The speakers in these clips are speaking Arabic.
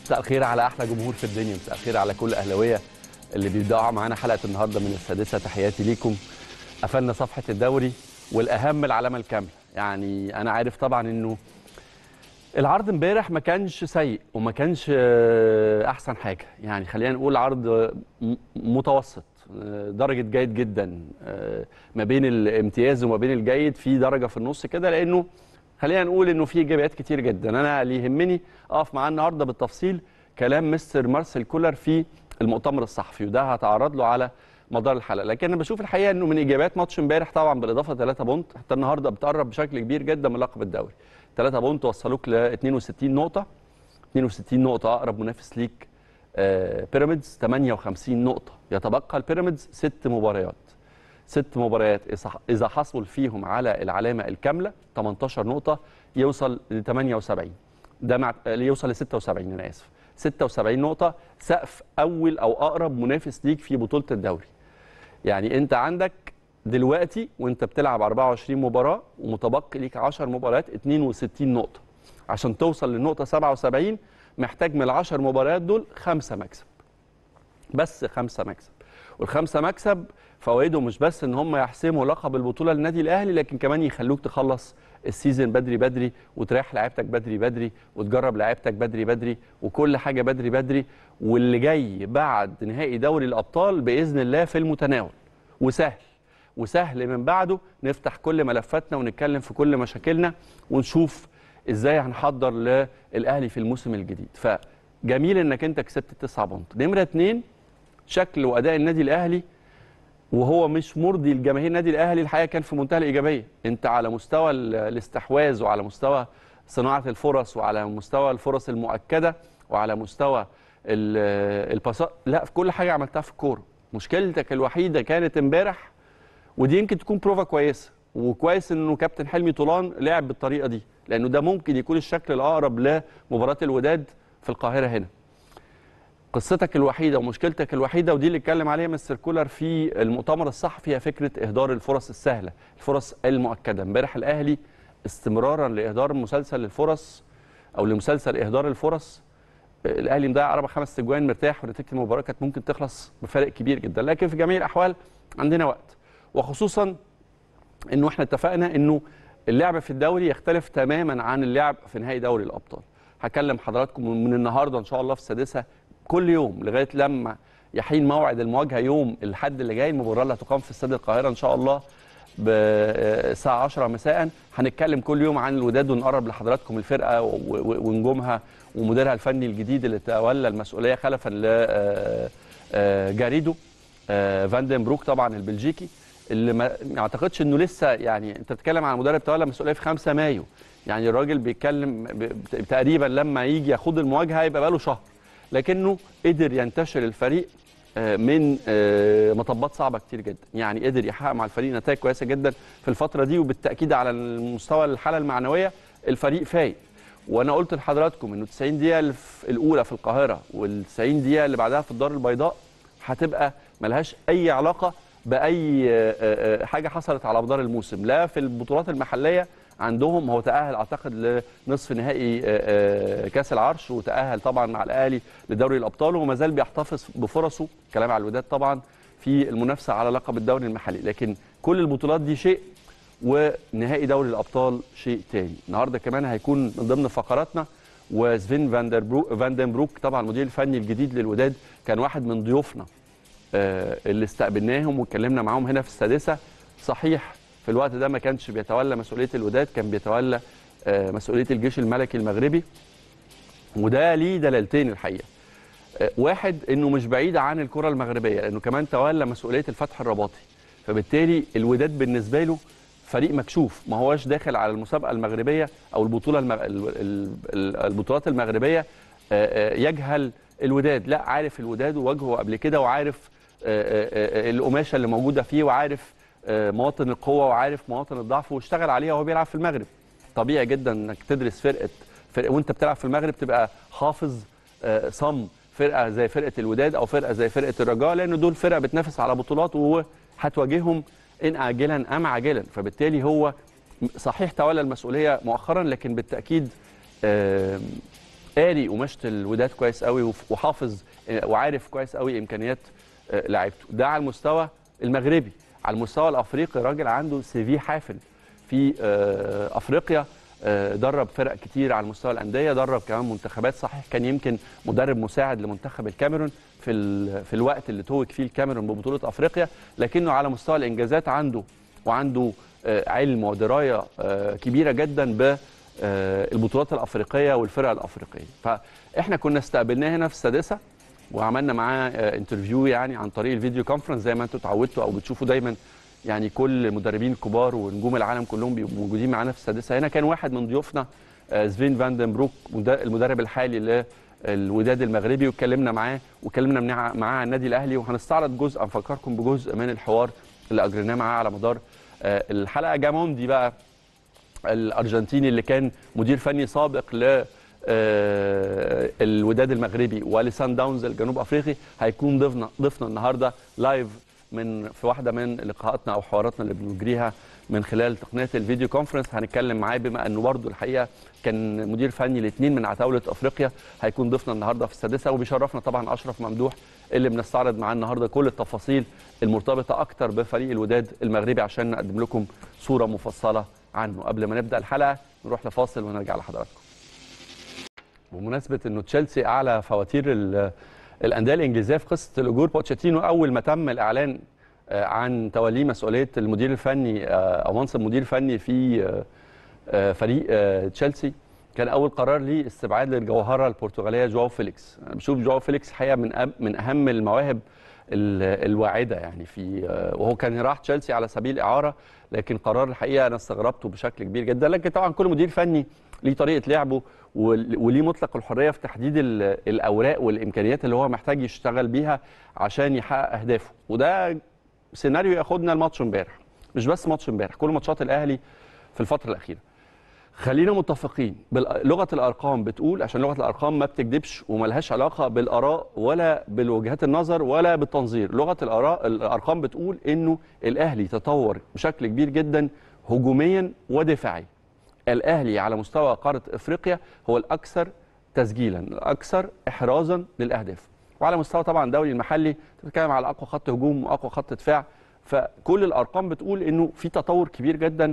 مساء الخير على احلى جمهور في الدنيا، مساء الخير على كل اهلاويه اللي بيبداوا معانا حلقه النهارده من السادسه. تحياتي ليكم. قفلنا صفحه الدوري والاهم العلامه الكامله. يعني انا عارف طبعا انه العرض امبارح ما كانش سيء وما كانش احسن حاجه، يعني خلينا نقول عرض متوسط، درجه جيد جدا، ما بين الامتياز وما بين الجيد في درجه في النص كده، لانه خلينا نقول انه في ايجابيات كتير جدا. انا اللي يهمني اقف معاه النهارده بالتفصيل كلام مستر مارسيل كولر في المؤتمر الصحفي، وده هتعرض له على مدار الحلقه. لكن انا بشوف الحقيقه انه من ايجابيات ماتش امبارح طبعا بالاضافه 3 بونت، حتى النهارده بتقرب بشكل كبير جدا من لقب الدوري. 3 بونت وصلوك ل 62 نقطه، 62 نقطه اقرب منافس ليك بيراميدز 58 نقطه. يتبقى البيراميدز 6 مباريات، 6 مباريات اذا حصل فيهم على العلامه الكامله 18 نقطه يوصل ل 78، ده يوصل ل 76، انا اسف، 76 نقطه سقف اول او اقرب منافس ليك في بطوله الدوري. يعني انت عندك دلوقتي وانت بتلعب 24 مباراه ومتبقي ليك 10 مباريات 62 نقطه. عشان توصل للنقطه 77 محتاج من ال10 مباريات دول 5 مكسب، بس 5 مكسب. والخمسه مكسب فوائدهم مش بس ان هم يحسموا لقب البطوله للنادي الاهلي، لكن كمان يخلوك تخلص السيزون بدري بدري، وتريح لعيبتك بدري بدري، وتجرب لعيبتك بدري بدري، وكل حاجه بدري بدري. واللي جاي بعد نهائي دوري الابطال باذن الله في المتناول، وسهل من بعده نفتح كل ملفاتنا ونتكلم في كل مشاكلنا ونشوف ازاي هنحضر للاهلي في الموسم الجديد. فجميل انك انت كسبت 9 بونت. نمره 2، شكل واداء النادي الاهلي وهو مش مرضي لجماهير النادي الاهلي الحقيقه كان في منتهى الايجابيه. انت على مستوى الاستحواذ وعلى مستوى صناعه الفرص وعلى مستوى الفرص المؤكده وعلى مستوى الباصات، لا في كل حاجه عملتها في الكوره. مشكلتك الوحيده كانت امبارح، ودي يمكن تكون بروفا كويسه، وكويس انه كابتن حلمي طولان لعب بالطريقه دي، لانه ده ممكن يكون الشكل الاقرب لمباراه الوداد في القاهره هنا. قصتك الوحيده ومشكلتك الوحيده، ودي اللي اتكلم عليها مستر كولر في المؤتمر الصحفي، هي فكره اهدار الفرص السهله، الفرص المؤكده. امبارح الاهلي استمرارا لاهدار مسلسل الفرص او لمسلسل اهدار الفرص، الاهلي مضيع 4-5 اجوان مرتاح، ونتيجه المباراه كانت ممكن تخلص بفارق كبير جدا. لكن في جميع الاحوال عندنا وقت، وخصوصا انه احنا اتفقنا انه اللعب في الدوري يختلف تماما عن اللعب في نهائي دوري الابطال. هكلم حضراتكم من النهارده ان شاء الله في السادسه كل يوم لغايه لما يحين موعد المواجهه يوم الاحد اللي جاي. المباراه اللي هتقام في استاد القاهره ان شاء الله بالساعه 10 مساء. هنتكلم كل يوم عن الوداد ونقرب لحضراتكم الفرقه ونجومها ومديرها الفني الجديد اللي تولى المسؤوليه خلفا لجاريدو فاندن بروك طبعا البلجيكي، اللي ما اعتقدش انه لسه، يعني انت بتتكلم عن مدرب تولى مسؤوليه في 5 مايو، يعني الراجل بيتكلم تقريبا لما يجي ياخد المواجهه يبقى بقاله شهر، لكنه قدر ينتشل الفريق من مطبات صعبه كتير جدا. يعني قدر يحقق مع الفريق نتائج كويسه جدا في الفتره دي، وبالتاكيد على المستوى الحاله المعنويه الفريق فايق. وانا قلت لحضراتكم انه 90 دقيقه الاولى في القاهره وال90 دقيقه اللي بعدها في الدار البيضاء هتبقى ملهاش اي علاقه باي حاجه حصلت على مدار الموسم، لا في البطولات المحليه عندهم. هو تأهل اعتقد لنصف نهائي كاس العرش، وتأهل طبعا مع الاهلي لدوري الابطال، وما زال بيحتفظ بفرصه، كلام على الوداد طبعا، في المنافسه على لقب الدوري المحلي. لكن كل البطولات دي شيء ونهائي دوري الابطال شيء تاني. النهارده كمان هيكون من ضمن فقراتنا وسفين فاندن بروك طبعا المدير الفني الجديد للوداد، كان واحد من ضيوفنا اللي استقبلناهم واتكلمنا معاهم هنا في السادسه. صحيح في الوقت ده ما كانش بيتولى مسؤوليه الوداد، كان بيتولى مسؤوليه الجيش الملكي المغربي، وده ليه دلالتين الحقيقه. واحد انه مش بعيد عن الكره المغربيه، لانه كمان تولى مسؤوليه الفتح الرباطي، فبالتالي الوداد بالنسبه له فريق مكشوف، ما هواش داخل على المسابقه المغربيه او البطولات المغربيه يجهل الوداد، لا عارف الوداد وواجهه قبل كده، وعارف القماشه اللي موجوده فيه، وعارف مواطن القوه، وعارف مواطن الضعف، واشتغل عليها وهو بيلعب في المغرب. طبيعي جدا انك تدرس فرقه وانت بتلعب في المغرب تبقى حافظ صم فرقه زي فرقه الوداد او فرقه زي فرقه الرجاء، لان دول فرقه بتنافس على بطولات وهتواجههم ان عاجلا ام عاجلا. فبالتالي هو صحيح تولى المسؤوليه مؤخرا، لكن بالتاكيد قاري قماشه الوداد كويس قوي وحافظ وعارف كويس قوي امكانيات لعيبته. ده على المستوى المغربي. على المستوى الافريقي الراجل عنده سي في حافل في افريقيا، درب فرق كتير على مستوى الانديه، درب كمان منتخبات. صحيح كان يمكن مدرب مساعد لمنتخب الكاميرون في الوقت اللي توج فيه الكاميرون ببطوله افريقيا، لكنه على مستوى الانجازات عنده علم ودرايه كبيره جدا بالبطولات الافريقيه والفرق الافريقيه. فاحنا كنا استقبلناه هنا في السادسه وعملنا معاه انترفيو يعني عن طريق الفيديو كونفرنس زي ما انتم اتعودتوا او بتشوفوا دايما. يعني كل المدربين الكبار ونجوم العالم كلهم بيبقوا موجودين معانا في السادسه. هنا كان واحد من ضيوفنا سفين فاندن بروك المدرب الحالي للوداد المغربي، واتكلمنا معاه معاه عن النادي الاهلي، وهنستعرض جزء افكركم بجزء من الحوار اللي اجريناه معاه على مدار الحلقه. جاموندي بقى الارجنتيني اللي كان مدير فني سابق ل الوداد المغربي ولسان داونز الجنوب افريقي، هيكون ضيفنا النهارده لايف في واحده من لقاءاتنا او حواراتنا اللي بنجريها من خلال تقنيه الفيديو كونفرنس. هنتكلم معاه بما انه برضه الحقيقه كان مدير فني لاثنين من عتاوله افريقيا. هيكون ضيفنا النهارده في السادسه، وبيشرفنا طبعا اشرف ممدوح اللي بنستعرض معاه النهارده كل التفاصيل المرتبطه اكتر بفريق الوداد المغربي عشان نقدم لكم صوره مفصله عنه. قبل ما نبدا الحلقه نروح لفاصل ونرجع لحضراتكم. بمناسبه انه تشيلسي اعلى فواتير الانديه الانجليزيه في قصه الاجور، بوتشيتينو اول ما تم الاعلان عن توليه مسؤوليه المدير الفني او منصب مدير فني في فريق تشيلسي، كان اول قرار ليه استبعاد للجوهره البرتغاليه جواو فيليكس. انا بشوف جواو فيليكس حقيقه من اهم المواهب الواعده يعني وهو كان راح تشيلسي على سبيل الاعاره، لكن قرار الحقيقه انا استغربته بشكل كبير جدا. لكن طبعا كل مدير فني ليه طريقه لعبه وليه مطلق الحريه في تحديد الاوراق والامكانيات اللي هو محتاج يشتغل بيها عشان يحقق اهدافه. وده سيناريو ياخدنا الماتش امبارح، مش بس ماتش امبارح، كل ماتشات الاهلي في الفتره الاخيره. خلينا متفقين لغه الارقام بتقول، عشان لغه الارقام ما بتكذبش وملهاش علاقه بالاراء ولا بالوجهات النظر ولا بالتنظير. لغه الارقام بتقول انه الاهلي تطور بشكل كبير جدا هجوميا ودفاعيا. الاهلي على مستوى قاره افريقيا هو الاكثر تسجيلا، الاكثر احرازا للاهداف، وعلى مستوى طبعا الدوري المحلي بتتكلم على اقوى خط هجوم واقوى خط دفاع. فكل الارقام بتقول انه في تطور كبير جدا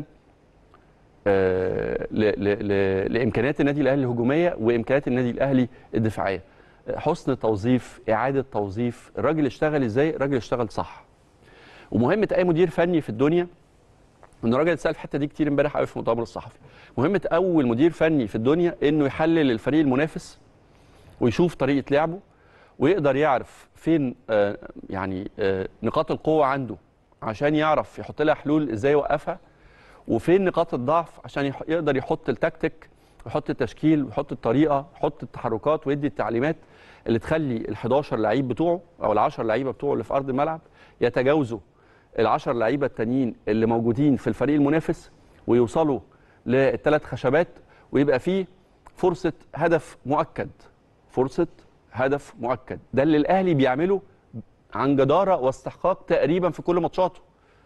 لامكانيات النادي الاهلي الهجوميه وامكانيات النادي الاهلي الدفاعيه. حسن توظيف، اعاده توظيف، الراجل اشتغل ازاي؟ الراجل اشتغل صح. ومهمه اي مدير فني في الدنيا، ان الراجل اتسال في الحته دي كتير امبارح قوي في المؤتمر الصحفي، مهمه اول مدير فني في الدنيا انه يحلل الفريق المنافس ويشوف طريقه لعبه ويقدر يعرف فين نقاط القوه عنده عشان يعرف يحط لها حلول ازاي يوقفها، وفين نقاط الضعف عشان يقدر يحط التكتيك ويحط التشكيل ويحط الطريقه ويحط التحركات ويدي التعليمات اللي تخلي ال11 لعيب بتوعه او ال10 لعيبه بتوعه اللي في ارض الملعب يتجاوزوا ال10 لعيبه التانيين اللي موجودين في الفريق المنافس ويوصلوا للثلاث خشبات، ويبقى فيه فرصه هدف مؤكد. فرصه هدف مؤكد، ده اللي الاهلي بيعمله عن جداره واستحقاق تقريبا في كل ماتشاته.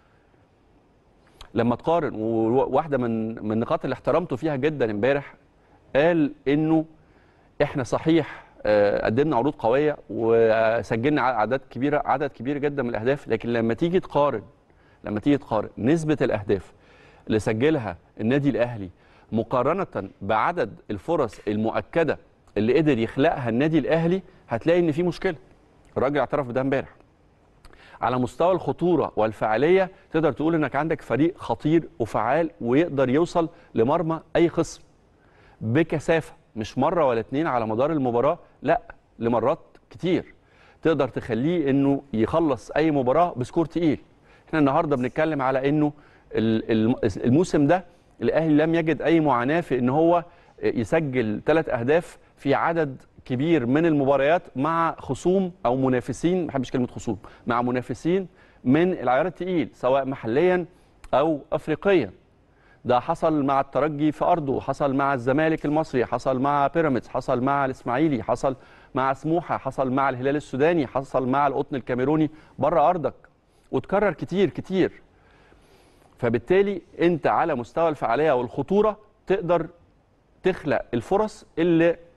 لما تقارن، وواحده من النقاط اللي احترمته فيها جدا امبارح، قال انه احنا صحيح قدمنا عروض قويه وسجلنا عدد كبير جدا من الاهداف، لكن لما تيجي تقارن نسبه الاهداف اللي سجلها النادي الاهلي مقارنه بعدد الفرص المؤكده اللي قدر يخلقها النادي الاهلي، هتلاقي ان في مشكله. الراجل اعترف بده امبارح. على مستوى الخطوره والفعاليه تقدر تقول انك عندك فريق خطير وفعال ويقدر يوصل لمرمى اي خصم بكثافه، مش مره ولا اتنين على مدار المباراه، لا لمرات كتير تقدر تخليه انه يخلص اي مباراه بسكور تقيل. احنا النهارده بنتكلم على انه الموسم ده الاهلي لم يجد اي معاناه في ان هو يسجل 3 أهداف في عدد كبير من المباريات مع خصوم او منافسين، ما بحبش كلمه خصوم، مع منافسين من العيار الثقيل سواء محليا او افريقيا. ده حصل مع الترجي في ارضه، حصل مع الزمالك المصري، حصل مع بيراميدز، حصل مع الاسماعيلي، حصل مع سموحه، حصل مع الهلال السوداني، حصل مع القطن الكاميروني بره ارضك، وتكرر كتير كتير. فبالتالي انت على مستوى الفعاليه والخطوره تقدر تخلق الفرص اللي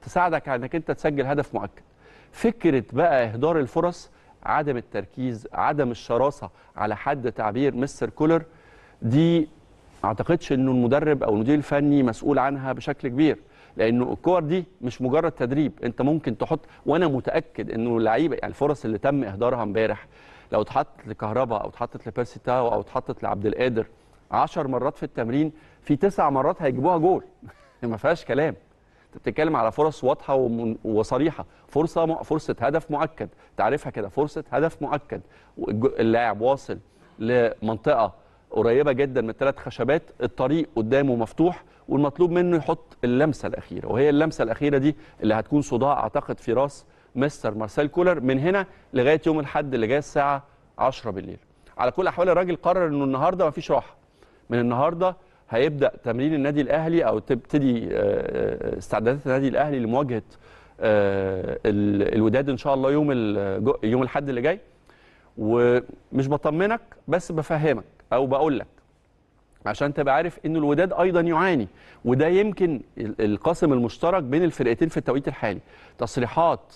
تساعدك على انك انت تسجل هدف مؤكد. فكره بقى اهدار الفرص، عدم التركيز، عدم الشراسه على حد تعبير مستر كولر، دي ما اعتقدش انه المدرب او المدير الفني مسؤول عنها بشكل كبير، لانه الكور دي مش مجرد تدريب. انت ممكن تحط، وانا متاكد انه اللعيبه يعني الفرص اللي تم اهدارها امبارح لو اتحطت لكهربا او اتحطت لبيرسي تاو او اتحطت لعبد القادر 10 مرات في التمرين، في 9 مرات هيجيبوها جول. ما فيهاش كلام. انت بتتكلم على فرص واضحه وصريحه، فرصه هدف مؤكد، تعرفها كده، فرصه هدف مؤكد، اللاعب واصل لمنطقه قريبه جدا من الثلاث خشبات، الطريق قدامه مفتوح، والمطلوب منه يحط اللمسه الاخيره، وهي اللمسه الاخيره دي اللي هتكون صداع اعتقد في راس مستر مارسيل كولر من هنا لغايه يوم الاحد اللي جاي الساعه 10 بالليل. على كل الاحوال الراجل قرر انه النهارده مفيش راحه. من النهارده هيبدا تمرين النادي الاهلي او تبتدي استعدادات النادي الاهلي لمواجهه الوداد ان شاء الله يوم الاحد اللي جاي. ومش بطمنك بس بفهمك او بقول لك عشان تبقى عارف ان الوداد ايضا يعاني، وده يمكن القاسم المشترك بين الفرقتين في التوقيت الحالي. تصريحات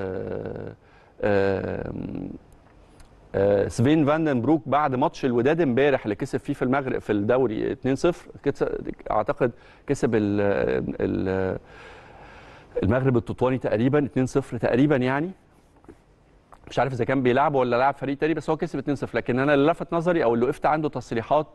سفين فاندن بروك بعد ماتش الوداد امبارح اللي كسب فيه في المغرب في الدوري 2-0، اعتقد كسب المغرب التطواني تقريبا 2-0 تقريبا، يعني مش عارف اذا كان بيلعب ولا لاعب فريق تاني، بس هو كسب 2-0. لكن انا اللي لفت نظري او اللي وقفت عنده تصريحات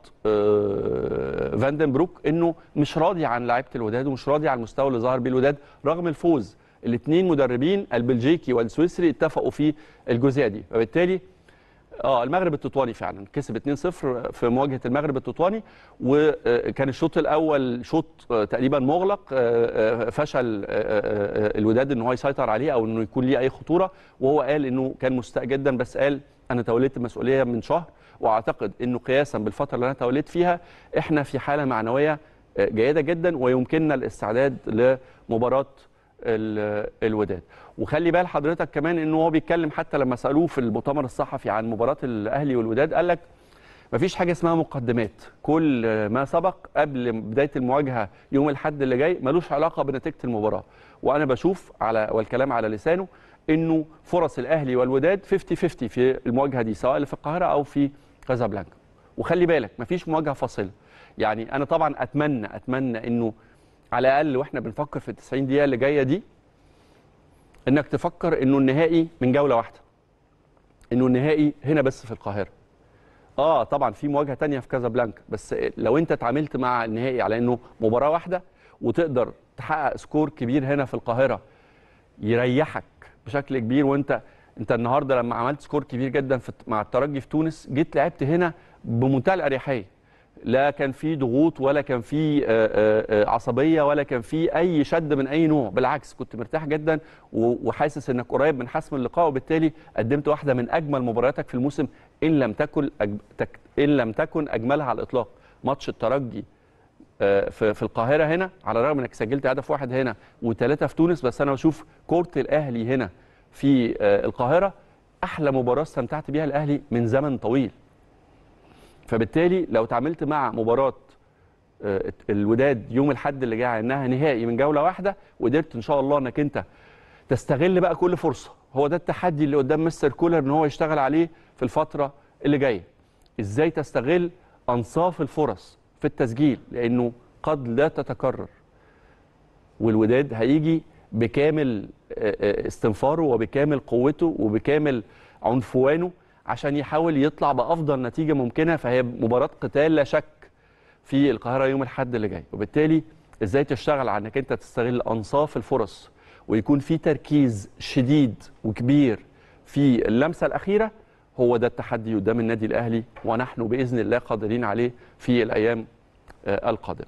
فاندن بروك انه مش راضي عن لعيبه الوداد ومش راضي عن المستوى اللي ظهر بيه الوداد رغم الفوز. الاثنين مدربين البلجيكي والسويسري اتفقوا في الجزئيه دي، فبالتالي المغرب التطواني فعلا كسب 2-0 في مواجهه المغرب التطواني، وكان الشوط الاول شوط تقريبا مغلق، فشل الوداد ان هو يسيطر عليه او انه يكون ليه اي خطوره، وهو قال انه كان مستاء جدا، بس قال انا توليت المسؤوليه من شهر، واعتقد انه قياسا بالفتره اللي انا توليت فيها احنا في حاله معنويه جيده جدا ويمكننا الاستعداد لمباراه الوداد. وخلي بال حضرتك كمان انه هو بيتكلم حتى لما سالوه في المؤتمر الصحفي عن مباراه الاهلي والوداد قال لك مفيش حاجه اسمها مقدمات، كل ما سبق قبل بدايه المواجهه يوم الاحد اللي جاي ملوش علاقه بنتيجه المباراه. وانا بشوف والكلام على لسانه انه فرص الاهلي والوداد 50-50 في المواجهه دي سواء في القاهره او في كازابلانكا. وخلي بالك مفيش مواجهه فاصله، يعني انا طبعا اتمنى انه على الاقل واحنا بنفكر في ال90 دقيقه اللي جايه دي انك تفكر انه النهائي من جوله واحده، انه النهائي هنا بس في القاهره. طبعا في مواجهه ثانيه في كازابلانكا، بس لو انت اتعاملت مع النهائي على انه مباراه واحده وتقدر تحقق سكور كبير هنا في القاهره يريحك بشكل كبير، وانت النهارده لما عملت سكور كبير جدا مع الترجي في تونس جيت لعبت هنا بمنتهى الاريحيه، لا كان في ضغوط ولا كان في عصبيه ولا كان في اي شد من اي نوع، بالعكس كنت مرتاح جدا وحاسس انك قريب من حسم اللقاء، وبالتالي قدمت واحده من اجمل مبارياتك في الموسم ان لم تكن اجملها على الاطلاق. ماتش الترجي في القاهره هنا على الرغم انك سجلت هدف واحد هنا وثلاثه في تونس، بس انا بشوف كره الاهلي هنا في القاهره احلى مباراه استمتعت بيها الاهلي من زمن طويل. فبالتالي لو تعاملت مع مباراه الوداد يوم الاحد اللي جاي انها نهائي من جوله واحده وقدرت ان شاء الله انك انت تستغل بقى كل فرصه، هو ده التحدي اللي قدام مستر كولر ان هو يشتغل عليه في الفتره اللي جايه. ازاي تستغل انصاف الفرص في التسجيل، لانه قد لا تتكرر، والوداد هيجي بكامل استنفاره وبكامل قوته وبكامل عنفوانه عشان يحاول يطلع بافضل نتيجه ممكنه. فهي مباراه قتال لا شك في القاهره يوم الاحد اللي جاي، وبالتالي ازاي تشتغل على انك انت تستغل انصاف الفرص ويكون في تركيز شديد وكبير في اللمسه الاخيره، هو ده التحدي قدام النادي الاهلي، ونحن باذن الله قادرين عليه في الايام القادمه.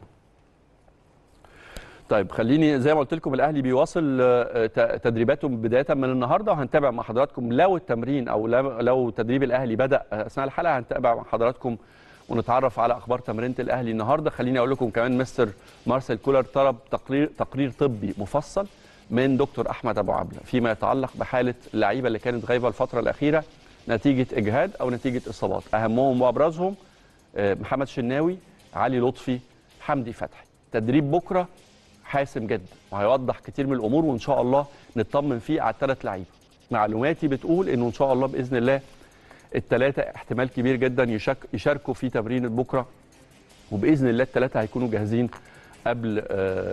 طيب خليني زي ما قلت لكم الاهلي بيواصل تدريباته بدايه من النهارده، وهنتابع مع حضراتكم لو التمرين او لو تدريب الاهلي بدا اثناء الحلقه هنتابع مع حضراتكم ونتعرف على اخبار تمرينه الاهلي النهارده. خليني اقول لكم كمان مستر مارسيل كولر طلب تقرير طبي مفصل من دكتور احمد ابو عبله فيما يتعلق بحاله اللعيبه اللي كانت غايبه الفتره الاخيره نتيجه اجهاد او نتيجه اصابات، اهمهم وابرزهم محمد شناوي، علي لطفي، حمدي فتحي. تدريب بكره حاسم جدا وهيوضح كتير من الامور، وان شاء الله نطمن فيه على الثلاث لعيبه. معلوماتي بتقول انه ان شاء الله باذن الله الثلاثه احتمال كبير جدا يشاركوا في تمرين بكره، وباذن الله الثلاثه هيكونوا جاهزين قبل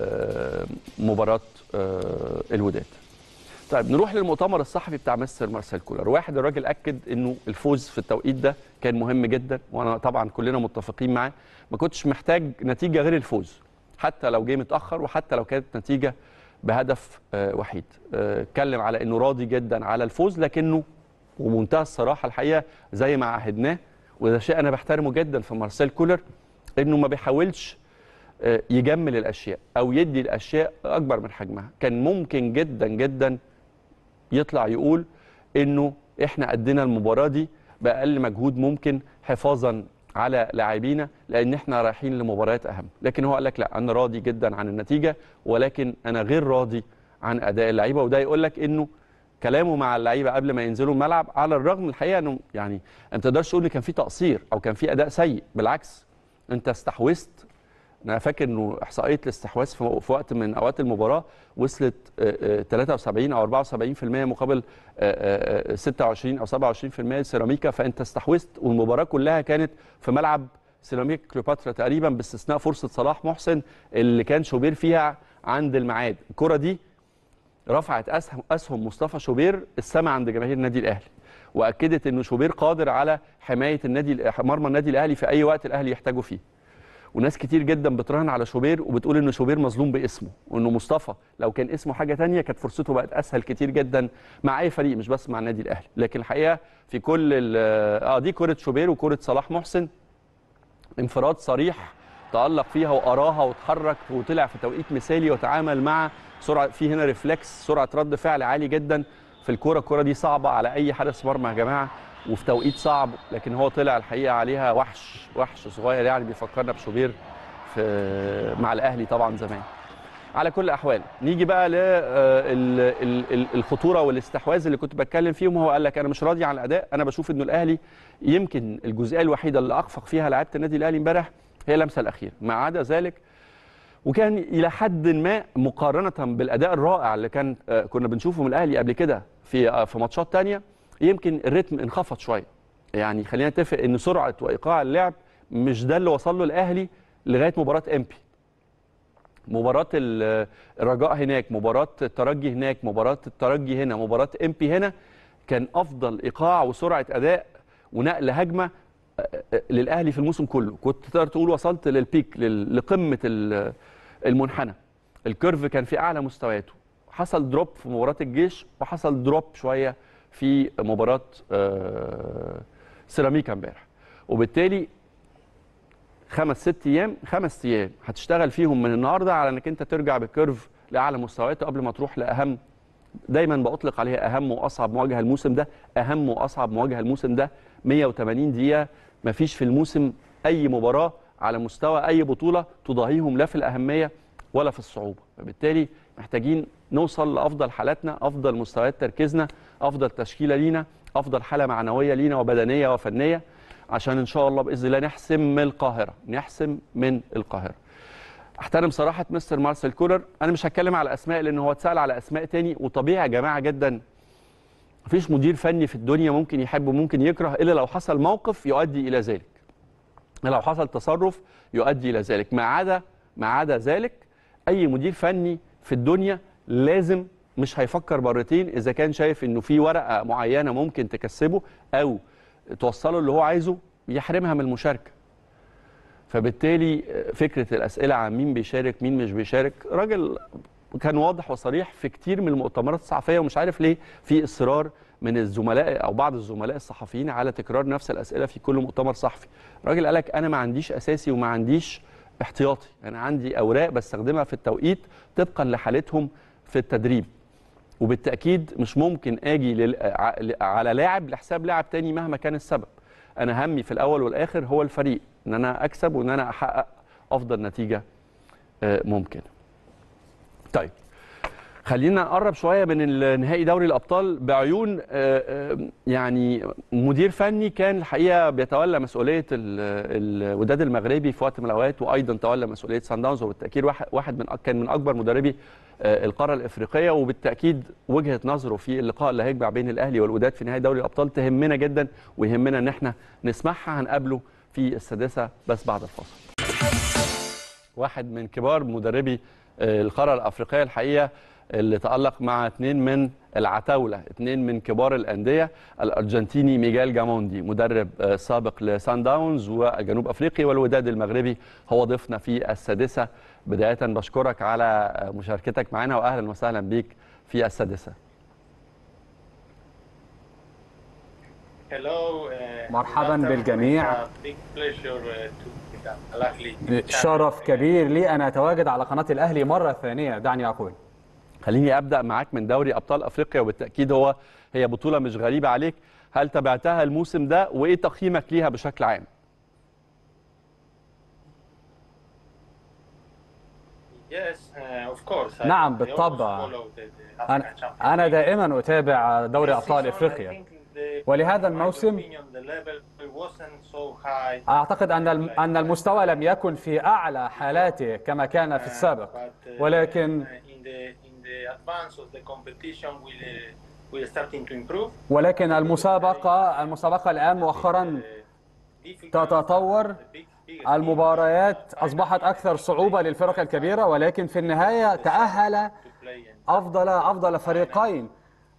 مباراه الوداد. طيب نروح للمؤتمر الصحفي بتاع مستر مارسيل كولر. واحد، الراجل اكد انه الفوز في التوقيت ده كان مهم جدا، وانا طبعا كلنا متفقين معاه. ما كنتش محتاج نتيجه غير الفوز، حتى لو جه متاخر وحتى لو كانت نتيجه بهدف وحيد. اتكلم على انه راضي جدا على الفوز، لكنه ومنتهى الصراحه الحقيقه زي ما عهدناه، وده شيء انا بحترمه جدا في مارسيل كولر، انه ما بيحاولش يجمل الاشياء او يدي الاشياء اكبر من حجمها. كان ممكن جدا جدا يطلع يقول انه احنا ادينا المباراه دي باقل مجهود ممكن حفاظا على لاعبينا، لان احنا رايحين لمباريات اهم. لكن هو قال لك لا، انا راضي جدا عن النتيجه، ولكن انا غير راضي عن اداء اللعيبه. وده يقول لك انه كلامه مع اللعيبه قبل ما ينزلوا الملعب، على الرغم من الحقيقه انه يعني ما تقدرش تقول ان كان في تقصير او كان في اداء سيء، بالعكس انت استحوذت. انا فاكر انه احصائيه الاستحواذ في وقت من اوقات المباراه وصلت 73 او 74% مقابل 26 او 27% لسيراميكا، فانت استحوذت، والمباراه كلها كانت في ملعب سيراميكا كليوباترا تقريبا، باستثناء فرصه صلاح محسن اللي كان شوبير فيها عند الميعاد. الكره دي رفعت اسهم مصطفى شوبير السما عند جماهير النادي الاهلي، واكدت انه شوبير قادر على حمايه مرمى النادي الاهلي في اي وقت الاهلي يحتاجه فيه. وناس كتير جدا بتراهن على شوبير وبتقول انه شوبير مظلوم باسمه، وانه مصطفى لو كان اسمه حاجه ثانيه كانت فرصته بقت اسهل كتير جدا مع اي فريق مش بس مع النادي الاهلي. لكن الحقيقه في كل دي كره شوبير وكره صلاح محسن، انفراد صريح تألق فيها وأراها وتحرك وطلع في توقيت مثالي وتعامل مع سرعه، في هنا ريفلكس، سرعه رد فعل عالي جدا في الكره دي صعبه على اي حارس مرمى يا جماعه، وفي توقيت صعب، لكن هو طلع الحقيقه عليها وحش صغير، يعني بيفكرنا بشوبير مع الاهلي طبعا زمان. على كل الاحوال نيجي بقى للخطوره والاستحواذ اللي كنت بتكلم فيهم. هو قال لك انا مش راضي عن الاداء، انا بشوف انه الاهلي يمكن الجزئيه الوحيده اللي اخفق فيها لعيبه النادي الاهلي امبارح هي اللمسه الاخيره، ما عدا ذلك وكان الى حد ما مقارنه بالاداء الرائع اللي كنا بنشوفه من الاهلي قبل كده في ماتشات ثانيه، يمكن الريتم انخفض شويه. يعني خلينا نتفق ان سرعه وايقاع اللعب مش ده اللي وصل له الاهلي لغايه مباراه امبي. مباراه الرجاء هناك، مباراه الترجي هناك، مباراه الترجي هنا، مباراه امبي هنا، كان افضل ايقاع وسرعه اداء ونقل هجمه للاهلي في الموسم كله. كنت تقدر تقول وصلت للبيك، لقمه المنحنى، الكيرف كان في اعلى مستوياته. حصل دروب في مباراه الجيش وحصل دروب شويه في مباراه سيراميكا امبارح، وبالتالي 5 ايام هتشتغل فيهم من النهارده على انك انت ترجع بالكيرف لاعلى مستوياته قبل ما تروح لاهم، دايما بأطلق عليها اهم واصعب مواجهه الموسم ده. اهم واصعب مواجهه الموسم ده 180 دقيقه، مفيش في الموسم اي مباراه على مستوى اي بطوله تضاهيهم لا في الاهميه ولا في الصعوبه. فبالتالي محتاجين نوصل لافضل حالاتنا، افضل مستويات تركيزنا، افضل تشكيله لينا، افضل حاله معنويه لينا وبدنيه وفنيه، عشان ان شاء الله باذن الله نحسم من القاهره. احترم صراحه مستر مارسيل كولر. انا مش هتكلم على اسماء لان هو اتسال على اسماء تاني، وطبيعي يا جماعه جدا مفيش مدير فني في الدنيا ممكن يحب وممكن يكره الا لو حصل موقف يؤدي الى ذلك، لو حصل تصرف يؤدي الى ذلك. ما عدا ذلك اي مدير فني في الدنيا لازم مش هيفكر مرتين اذا كان شايف انه في ورقه معينه ممكن تكسبه او توصله اللي هو عايزه يحرمها من المشاركه. فبالتالي فكره الاسئله عن مين بيشارك مين مش بيشارك، راجل كان واضح وصريح في كتير من المؤتمرات الصحفيه، ومش عارف ليه في اصرار من الزملاء او بعض الزملاء الصحفيين على تكرار نفس الاسئله في كل مؤتمر صحفي. الراجل قال لك انا ما عنديش اساسي وما عنديش احتياطي، انا عندي اوراق بستخدمها في التوقيت طبقا لحالتهم في التدريب، وبالتاكيد مش ممكن اجي على لاعب لحساب لاعب تاني مهما كان السبب. انا همي في الاول والاخر هو الفريق، ان انا اكسب وان انا احقق افضل نتيجه ممكنه. طيب خلينا نقرب شويه من نهائي دوري الابطال بعيون يعني مدير فني كان الحقيقه بيتولى مسؤوليه الوداد المغربي في وقت من الاوقات، وايضا تولى مسؤوليه سان داونز، وبالتاكيد واحد كان من اكبر مدربي القاره الافريقيه، وبالتاكيد وجهه نظره في اللقاء اللي هيجمع بين الاهلي والوداد في نهائي دوري الابطال تهمنا جدا، ويهمنا ان احنا نسمعها. هنقابله في السادسه بس بعد الفاصل. واحد من كبار مدربي القاره الافريقيه الحقيقه، اللي تألق مع اثنين من العتاولة، اثنين من كبار الأندية، الأرجنتيني ميغال جاموندي مدرب سابق لسان داونز والجنوب أفريقي، والوداد المغربي هو ضيفنا في السادسة. بداية بشكرك على مشاركتك معنا وأهلا وسهلا بيك في السادسة. مرحبا بالجميع. شرف كبير لي أن أتواجد على قناة الأهلي مرة ثانية. دعني أقول، خليني أبدأ معاك من دوري أبطال أفريقيا، وبالتأكيد هي بطولة مش غريبة عليك. هل تابعتها الموسم ده وإيه تقييمك ليها بشكل عام؟ نعم بالطبع، أنا دائما أتابع دوري أبطال أفريقيا، ولهذا الموسم أعتقد أن المستوى لم يكن في أعلى حالاته كما كان في السابق، ولكن المسابقة الآن مؤخرا تتطور. المباريات أصبحت أكثر صعوبة للفرق الكبيرة، ولكن في النهاية تأهل أفضل فريقين،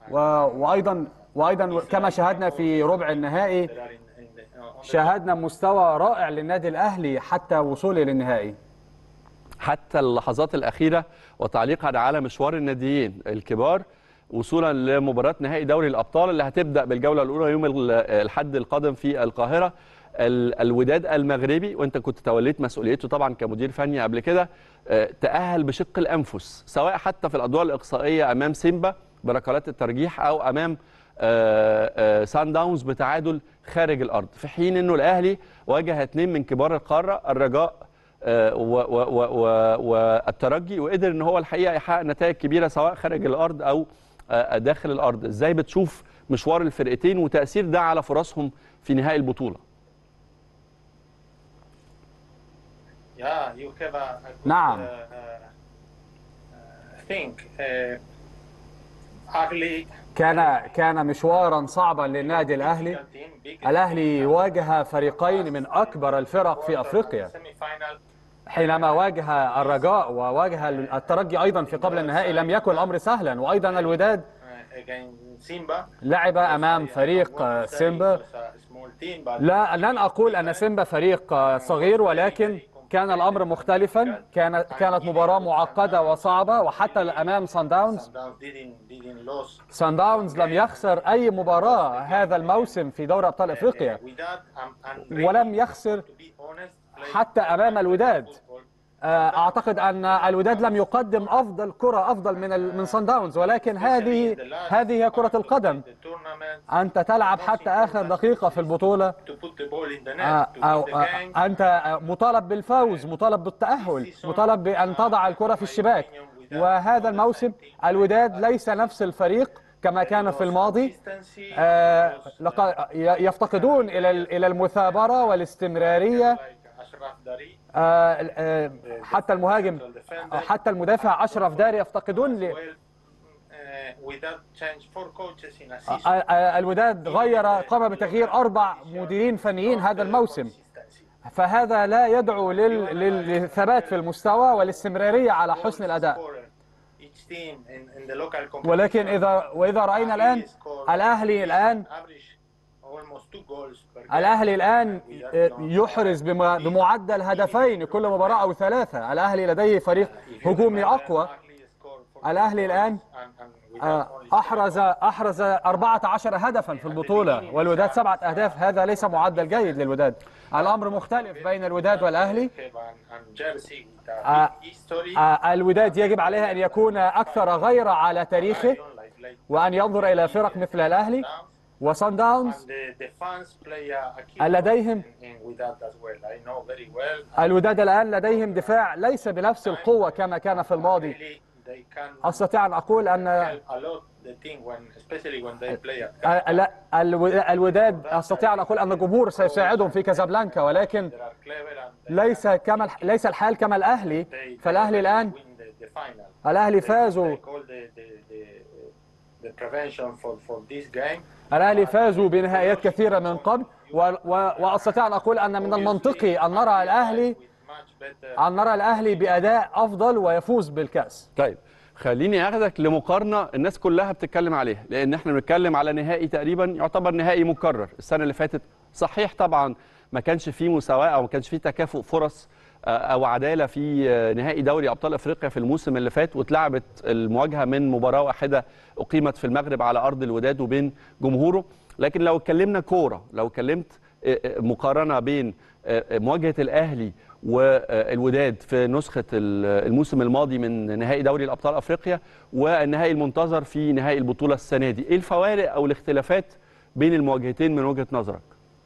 وأيضا كما شاهدنا في ربع النهائي شاهدنا مستوى رائع للنادي الأهلي حتى وصوله للنهائي. حتى اللحظات الأخيرة، وتعليقا على مشوار الناديين الكبار وصولا لمباراة نهائي دوري الأبطال اللي هتبدأ بالجولة الأولى يوم الأحد القادم في القاهرة. الوداد المغربي، وانت كنت توليت مسؤوليته طبعا كمدير فني قبل كده، تأهل بشق الأنفس، سواء حتى في الأدوار الإقصائية أمام سيمبا بركلات الترجيح، أو أمام سان داونز بتعادل خارج الأرض، في حين أنه الأهلي واجه اثنين من كبار القارة، الرجاء والترجي، وقدر ان هو الحقيقه يحقق نتائج كبيره سواء خارج الارض او داخل الارض. ازاي بتشوف مشوار الفرقتين وتاثير ده على فرصهم في نهائي البطوله؟ نعم، كان مشوارا صعبا للنادي الأهلي. الأهلي واجه فريقين من أكبر الفرق في أفريقيا، حينما واجه الرجاء وواجه الترجي أيضا في قبل النهائي لم يكن الأمر سهلا، وأيضا الوداد لعب أمام فريق سيمبا. لن أقول أن سيمبا فريق صغير، ولكن كان الأمر مختلفا، كانت مباراة معقدة وصعبة، وحتى أمام سان داونز لم يخسر أي مباراة هذا الموسم في دوري أبطال أفريقيا، ولم يخسر حتى أمام الوداد. أعتقد أن الوداد لم يقدم أفضل من سان داونز، ولكن هذه هي كرة القدم. أنت تلعب حتى آخر دقيقة في البطولة، أنت مطالب بالفوز، مطالب بالتأهل، مطالب بأن تضع الكرة في الشباك. وهذا الموسم الوداد ليس نفس الفريق كما كان في الماضي، يفتقدون إلى المثابرة والاستمرارية. حتى المهاجم، حتى المدافع أشرف داري يفتقدون الوداد قام بتغيير 4 مديرين فنيين هذا الموسم، فهذا لا يدعو للثبات في المستوى والاستمرارية على حسن الأداء. ولكن وإذا رأينا الآن الأهلي الآن يحرز بمعدل هدفين كل مباراة أو 3. الأهلي لديه فريق هجومي أقوى. الأهلي الآن أحرز 14 هدفا في البطولة، والوداد 7 أهداف. هذا ليس معدل جيد للوداد. الأمر مختلف بين الوداد والأهلي. الوداد يجب عليه أن يكون أكثر غيرة على تاريخه، وأن ينظر إلى فرق مثل الأهلي وسان داونز. الوداد الآن لديهم دفاع ليس بنفس القوة كما كان في الماضي. أستطيع أن أقول أن الوداد أستطيع أن أقول أن الجمهور سيساعدهم في كازابلانكا، ولكن ليس الحال كما الأهلي. فالأهلي الآن الأهلي فازوا بنهائيات كثيرة من قبل، وأستطيع أن أقول أن من المنطقي أن نرى الأهلي بأداء أفضل ويفوز بالكأس. طيب خليني أخذك لمقارنة الناس كلها بتتكلم عليها، لأن احنا بنتكلم على نهائي تقريبا يعتبر نهائي مكرر. السنة اللي فاتت صحيح طبعا ما كانش فيه مساواة أو ما كانش فيه تكافؤ فرص أو عدالة في نهائي دوري أبطال أفريقيا في الموسم اللي فات، واتلعبت المواجهة من مباراة واحدة أقيمت في المغرب على أرض الوداد وبين جمهوره. لكن لو اتكلمنا كورة، لو اتكلمت مقارنة بين مواجهة الأهلي والوداد في نسخة الموسم الماضي من نهائي دوري الأبطال أفريقيا والنهائي المنتظر في نهائي البطولة السنة دي، إيه الفوارق أو الاختلافات بين المواجهتين من وجهة نظرك؟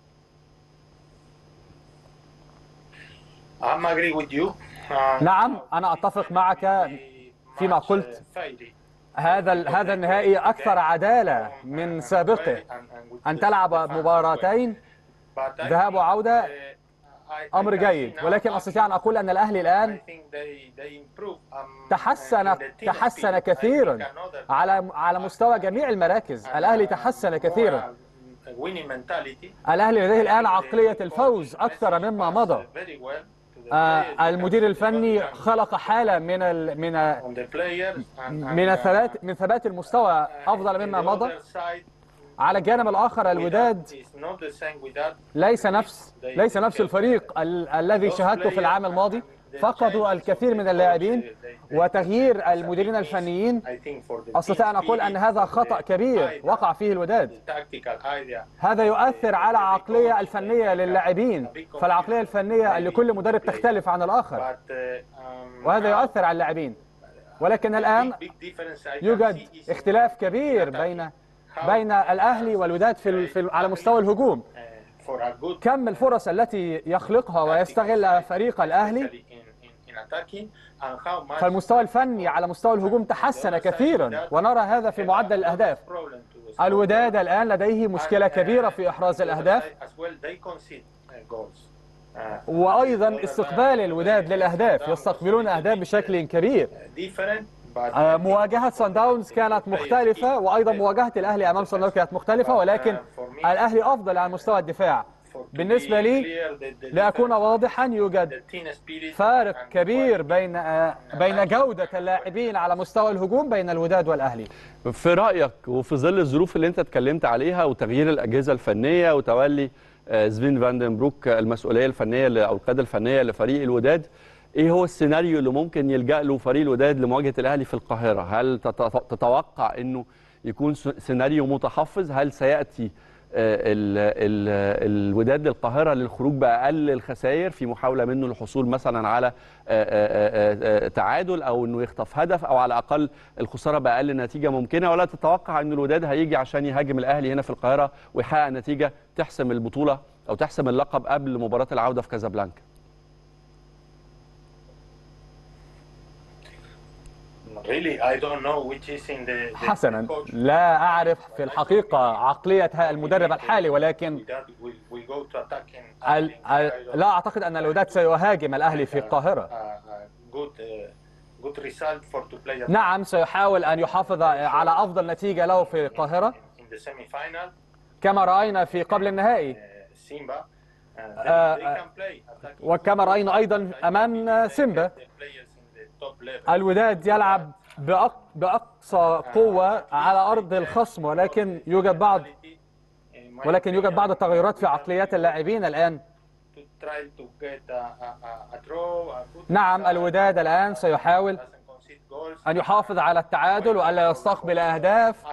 نعم، أنا أتفق معك فيما قلت. هذا النهائي أكثر عدالة من سابقه. أن تلعب مباراتين ذهاب وعودة أمر جيد، ولكن أستطيع أن أقول أن الأهلي الآن تحسن كثيرا على مستوى جميع المراكز. الأهلي تحسن كثيرا. الأهلي لديه الآن عقلية الفوز أكثر مما مضى. المدير الفني خلق حالة من ثبات المستوى أفضل مما مضى. على الجانب الآخر الوداد ليس نفس الفريق الذي شاهدته في العام الماضي. فقدوا الكثير من اللاعبين وتغيير المديرين الفنيين. أستطيع أن أقول أن هذا خطأ كبير وقع فيه الوداد. هذا يؤثر على العقلية الفنية للاعبين، فالعقلية الفنية لكل مدرب تختلف عن الآخر، وهذا يؤثر على اللاعبين. ولكن الآن يوجد اختلاف كبير بين الأهلي والوداد على مستوى الهجوم. كم الفرص التي يخلقها ويستغلها فريق الأهلي، فالمستوى الفني على مستوى الهجوم تحسن كثيرا، ونرى هذا في معدل الأهداف. الوداد الآن لديه مشكلة كبيرة في إحراز الأهداف، وأيضا استقبال الوداد للأهداف، يستقبلون أهداف بشكل كبير. مواجهة صن داونز كانت مختلفة، وأيضا مواجهة الأهلي أمام صن داونز كانت مختلفة، ولكن الأهلي أفضل على مستوى الدفاع. بالنسبة لي لأكون واضحا، يوجد فارق كبير بين جودة اللاعبين على مستوى الهجوم بين الوداد والأهلي. في رأيك وفي ظل الظروف اللي أنت اتكلمت عليها وتغيير الأجهزة الفنية وتولي سفين فاندنبروك المسؤولية الفنية أو القيادة الفنية لفريق الوداد، ايه هو السيناريو اللي ممكن يلجأ له فريق الوداد لمواجهة الأهلي في القاهرة؟ هل تتوقع انه يكون سيناريو متحفظ؟ هل سيأتي الوداد للقاهرة للخروج بأقل الخسائر في محاولة منه للحصول مثلا على تعادل او انه يخطف هدف او على الأقل الخسارة بأقل نتيجة ممكنة، ولا تتوقع ان الوداد هيجي عشان يهاجم الأهلي هنا في القاهرة ويحقق نتيجة تحسم البطولة او تحسم اللقب قبل مباراة العودة في كازابلانكا؟ حسنا، لا أعرف في الحقيقة عقلية المدرب الحالي، ولكن لا أعتقد أن الوداد سيهاجم الأهلي في القاهرة. نعم، سيحاول أن يحافظ على أفضل نتيجة له في القاهرة كما رأينا في قبل النهائي، وكما رأينا أيضا أمام سيمبا. الوداد يلعب بأقصى قوة على أرض الخصم، ولكن يوجد بعض التغيرات في عقليات اللاعبين الآن. نعم، الوداد الآن سيحاول أن يحافظ على التعادل وألا يستقبل أهداف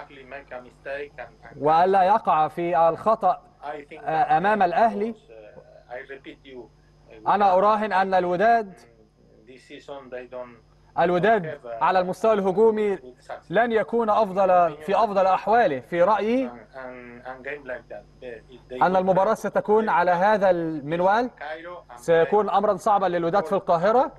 وألا يقع في الخطأ أمام الأهلي. أنا أراهن أن الوداد الوداد على المستوى الهجومي لن يكون في أفضل أحواله. في رأيي أن المباراة ستكون على هذا المنوال، سيكون أمرا صعبا للوداد في القاهرة،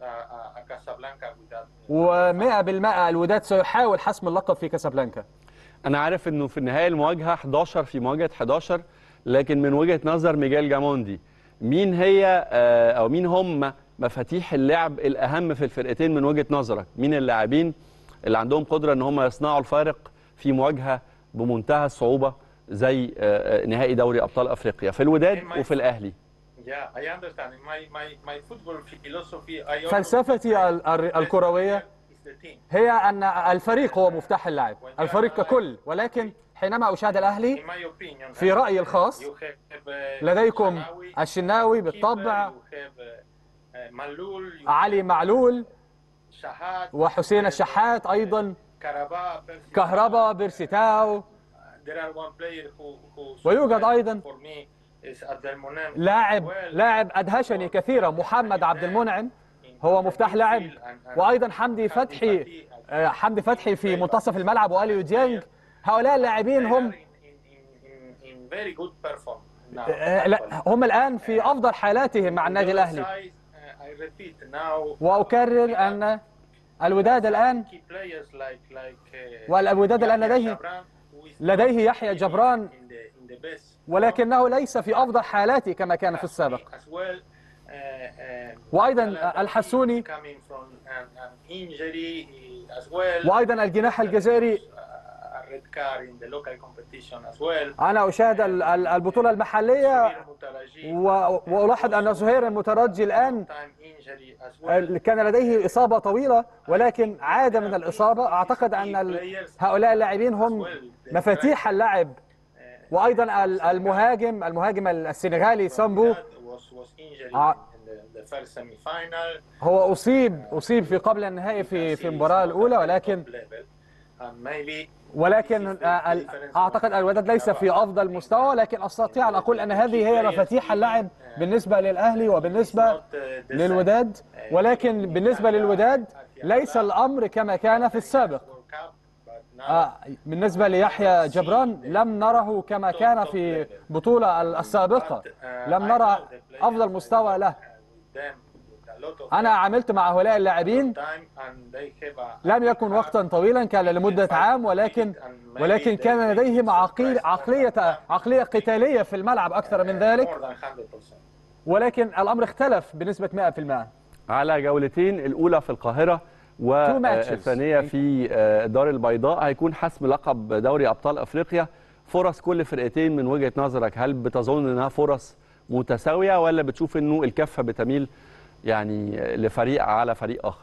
و100% الوداد سيحاول حسم اللقب في كاسابلانكا. أنا عارف أنه في النهاية المواجهة 11 في مواجهة 11، لكن من وجهة نظر ميغيل جاموندي مين هي أو مين هم مفاتيح اللعب الأهم في الفرقتين من وجهة نظرك؟ مين اللاعبين اللي عندهم قدرة أن هم يصنعوا الفارق في مواجهة بمنتهى الصعوبة زي نهائي دوري أبطال أفريقيا في الوداد وفي الأهلي؟ فلسفتي الكروية هي أن الفريق هو مفتاح اللعب، الفريق ككل. ولكن حينما أشاهد الأهلي في رأيي الخاص لديكم الشناوي بالطبع، علي معلول وحسين الشحات، أيضا كهربا، بيرسيتاو، ويوجد أيضا لاعب أدهشني كثيرا، محمد عبد المنعم هو مفتاح لعب، وأيضا حمدي فتحي في منتصف الملعب، وأليو ديانج. هؤلاء اللاعبين هم الآن في أفضل حالاتهم مع النادي الأهلي. وأكرر أن الوداد الآن لديه يحيى جبران، ولكنه ليس في أفضل حالاته كما كان في السابق. وأيضا الحسوني، وأيضا الجناح الجزائري. أنا أشاهد البطولة المحلية وألاحظ أن زهير المترجي الآن كان لديه إصابة طويلة، ولكن عاد من الإصابة. أعتقد أن هؤلاء اللاعبين هم مفاتيح اللعب. وأيضا المهاجم السنغالي سامبو هو أصيب في قبل النهائي في المباراة الأولى، ولكن أعتقد الوداد ليس في أفضل مستوى. لكن أستطيع أن أقول أن هذه هي مفاتيح اللعب بالنسبة للأهلي وبالنسبة للوداد. ولكن بالنسبة للوداد ليس الأمر كما كان في السابق. بالنسبة ليحيى جبران لم نره كما كان في البطولة السابقة، لم نرى أفضل مستوى له. أنا عملت مع هؤلاء اللاعبين، لم يكن وقتا طويلا، كان لمدة عام، ولكن كان لديهم عقلية قتالية في الملعب أكثر من ذلك. ولكن الأمر اختلف بنسبة 100%. على جولتين، الأولى في القاهرة والثانية في الدار البيضاء، هيكون حسم لقب دوري أبطال أفريقيا. فرص كل فرقتين من وجهة نظرك، هل بتظن أنها فرص متساوية ولا بتشوف أنه الكفة بتميل يعني لفريق على فريق آخر؟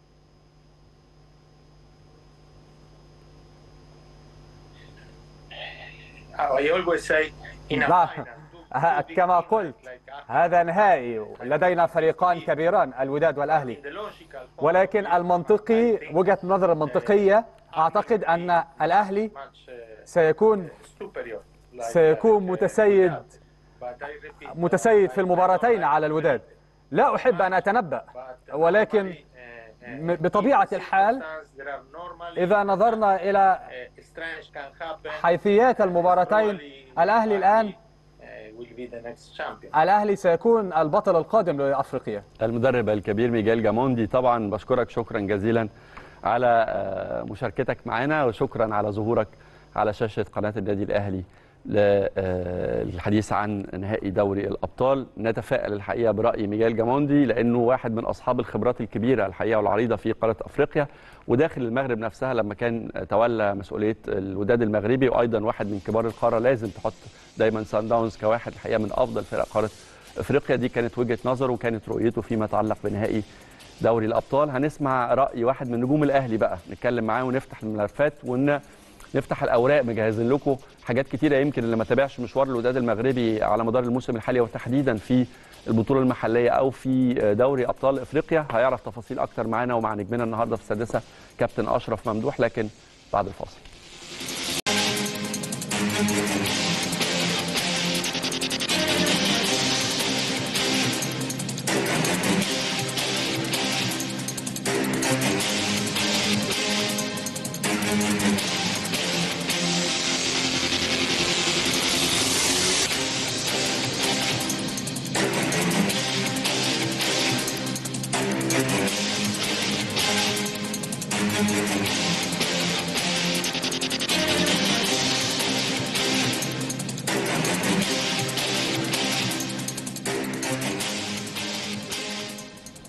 كما قلت هذا نهائي، لدينا فريقان كبيران الوداد والأهلي، ولكن المنطقي، وجهة النظر المنطقية، أعتقد أن الأهلي سيكون متسيد في المباراتين على الوداد. لا أحب أن أتنبأ، ولكن بطبيعة الحال إذا نظرنا إلى حيثيات المباراتين، الأهلي سيكون البطل القادم لأفريقيا. المدرب الكبير ميغيل جاموندي، طبعا بشكرك شكرا جزيلا على مشاركتك معنا، وشكرا على ظهورك على شاشة قناة النادي الأهلي للحديث عن نهائي دوري الأبطال. نتفائل الحقيقة برأي ميغيل جاموندي، لأنه واحد من أصحاب الخبرات الكبيرة الحقيقة والعريضة في قارة أفريقيا وداخل المغرب نفسها لما كان تولى مسؤولية الوداد المغربي، وأيضا واحد من كبار القارة. لازم تحط دايما سان داونز كواحد الحقيقة من أفضل فرق قارة أفريقيا. دي كانت وجهة نظره وكانت رؤيته فيما يتعلق بنهائي دوري الأبطال. هنسمع رأي واحد من نجوم الأهلي بقى، نتكلم معاه ونفتح الملفات ونفتح الأوراق. مجهزين لكم حاجات كتيرة، يمكن اللي ما تابعش مشوار الوداد المغربي على مدار الموسم الحالي وتحديدا في البطولة المحلية أو في دوري أبطال إفريقيا هيعرف تفاصيل أكتر معانا ومع نجمنا النهاردة في السادسة كابتن أشرف ممدوح، لكن بعد الفاصل.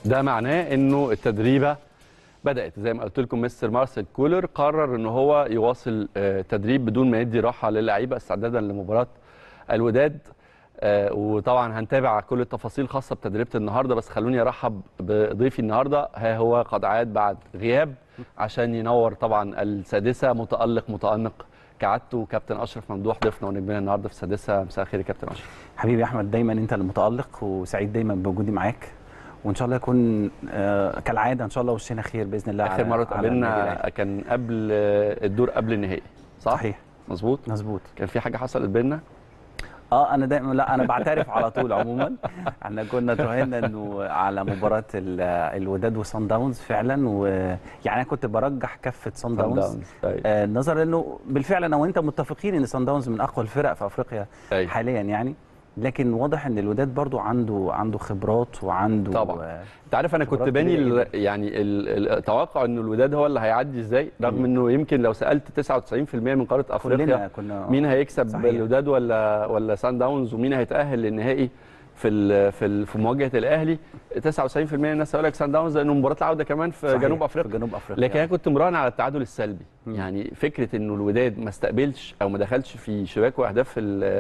ده معناه انه التدريبه بدات زي ما قلت لكم. مستر مارسيل كولر قرر ان هو يواصل تدريب بدون ما يدي راحه للعيبه استعدادا لمباراه الوداد. وطبعا هنتابع كل التفاصيل خاصه بتدريبه النهارده، بس خلوني ارحب بضيفي النهارده. ها هو قد عاد بعد غياب عشان ينور طبعا السادسه، متأنق كعادته، كابتن اشرف ممدوح ضيفنا ونجمنا النهارده في السادسه. مساء الخير يا كابتن اشرف. حبيبي يا احمد، دايما انت المتألق وسعيد دايما بوجودي معاك، وان شاء الله يكون كالعاده ان شاء الله وشنا خير باذن الله. اخر مره اتقابلنا كان قبل الدور قبل النهائي، صح؟ صحيح، مظبوط. كان في حاجه حصلت بيننا؟ انا دايما، لا انا بعترف على طول. عموما احنا كنا تراهنا انه على مباراه الوداد وصن داونز فعلا، ويعني انا كنت برجح كفه صن داونز نظرا انه بالفعل انا وانت متفقين ان صن داونز من اقوى الفرق في افريقيا حاليا يعني، لكن واضح ان الوداد برضو عنده خبرات وعنده طبعا. انت عارف انا كنت باني يعني التوقع انه الوداد هو اللي هيعدي ازاي، رغم انه يمكن لو سالت 99% من قاره افريقيا مين هيكسب صحيح. الوداد ولا سان داونز، ومين هيتاهل للنهائي في مواجهه الاهلي، 99% من الناس هيقول لك سان داونز، لانه مباراه العوده كمان في جنوب افريقيا. لكن انا كنت مراهن على التعادل السلبي. يعني فكره انه الوداد ما استقبلش او ما دخلش في شباك واهداف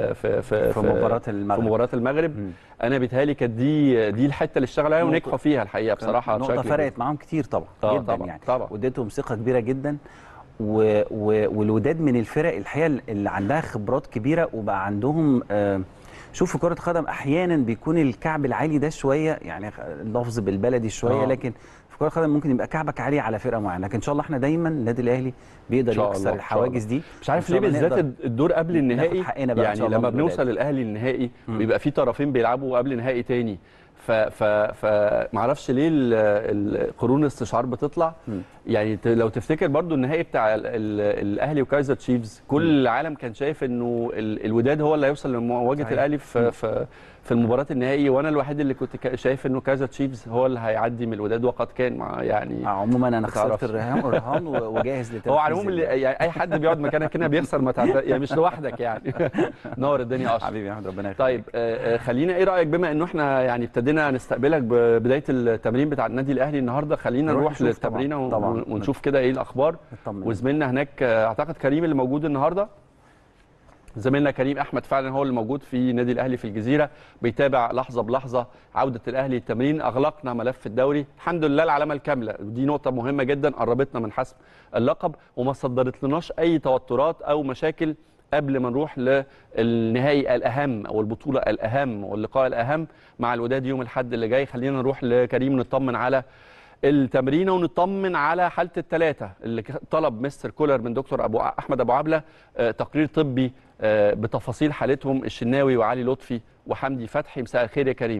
في مباراه المغرب انا بيتهيألي كانت دي الحته اللي اشتغلوا عليها ونجحوا فيها الحقيقه بصراحه. نقطه فرقت معاهم كتير طبعا جدا طبعا يعني طبعا. واديتهم ثقه كبيره جدا، والوداد من الفرق الحقيقه اللي عندها خبرات كبيره، وبقى عندهم شوف في كرة قدم أحيانا بيكون الكعب العالي ده شوية، يعني اللفظ بالبلدي شوية، لكن في كرة قدم ممكن يبقى كعبك عالي على فرقة معينة، لكن إن شاء الله احنا دايما النادي الأهلي بيقدر يكسر الحواجز دي. مش عارف ليه بالذات الدور قبل النهائي، يعني لما بنوصل الأهلي النهائي بيبقى في طرفين بيلعبوا قبل نهائي تاني، فمعرفش ليه القرون الاستشعار بتطلع. يعني لو تفتكر برضو النهائي بتاع الاهلي وكايزر تشيفز، كل العالم كان شايف انه الوداد هو اللي هيوصل لمواجهه الاهلي في المباراه النهائي، وانا الوحيد اللي كنت شايف انه كايزر تشيفز هو اللي هيعدي من الوداد، وقد كان. يعني عموما انا خسرت الرهان وجاهز للتنفيذ. هو على العموم يعني اي حد بيقعد مكانك هنا بيخسر، يعني مش لوحدك يعني. نور الدنيا اشرف. حبيبي يا احمد، ربنا يخليك. طيب خلينا، ايه رايك بما انه احنا يعني ابتدينا نستقبلك ببدايه التمرين بتاع النادي الاهلي النهارده، خلينا نروح للتمرينه ونشوف كده ايه الاخبار. وزميلنا هناك اعتقد كريم اللي موجود النهارده، زميلنا كريم احمد فعلا هو اللي موجود في نادي الاهلي في الجزيره، بيتابع لحظه بلحظه عوده الاهلي التمرين. اغلقنا ملف الدوري الحمد لله العلامه الكامله، ودي نقطه مهمه جدا قربتنا من حسم اللقب، وما صدرت لناش اي توترات او مشاكل قبل ما نروح للنهائي الاهم او البطوله الاهم واللقاء الاهم مع الوداد يوم الاحد اللي جاي. خلينا نروح لكريم نطمن على التمرين ونطمن على حاله الثلاثه اللي طلب مستر كولر من دكتور احمد ابو عبله تقرير طبي بتفاصيل حالتهم، الشناوي وعلي لطفي وحمدي فتحي. مساء الخير يا كريم.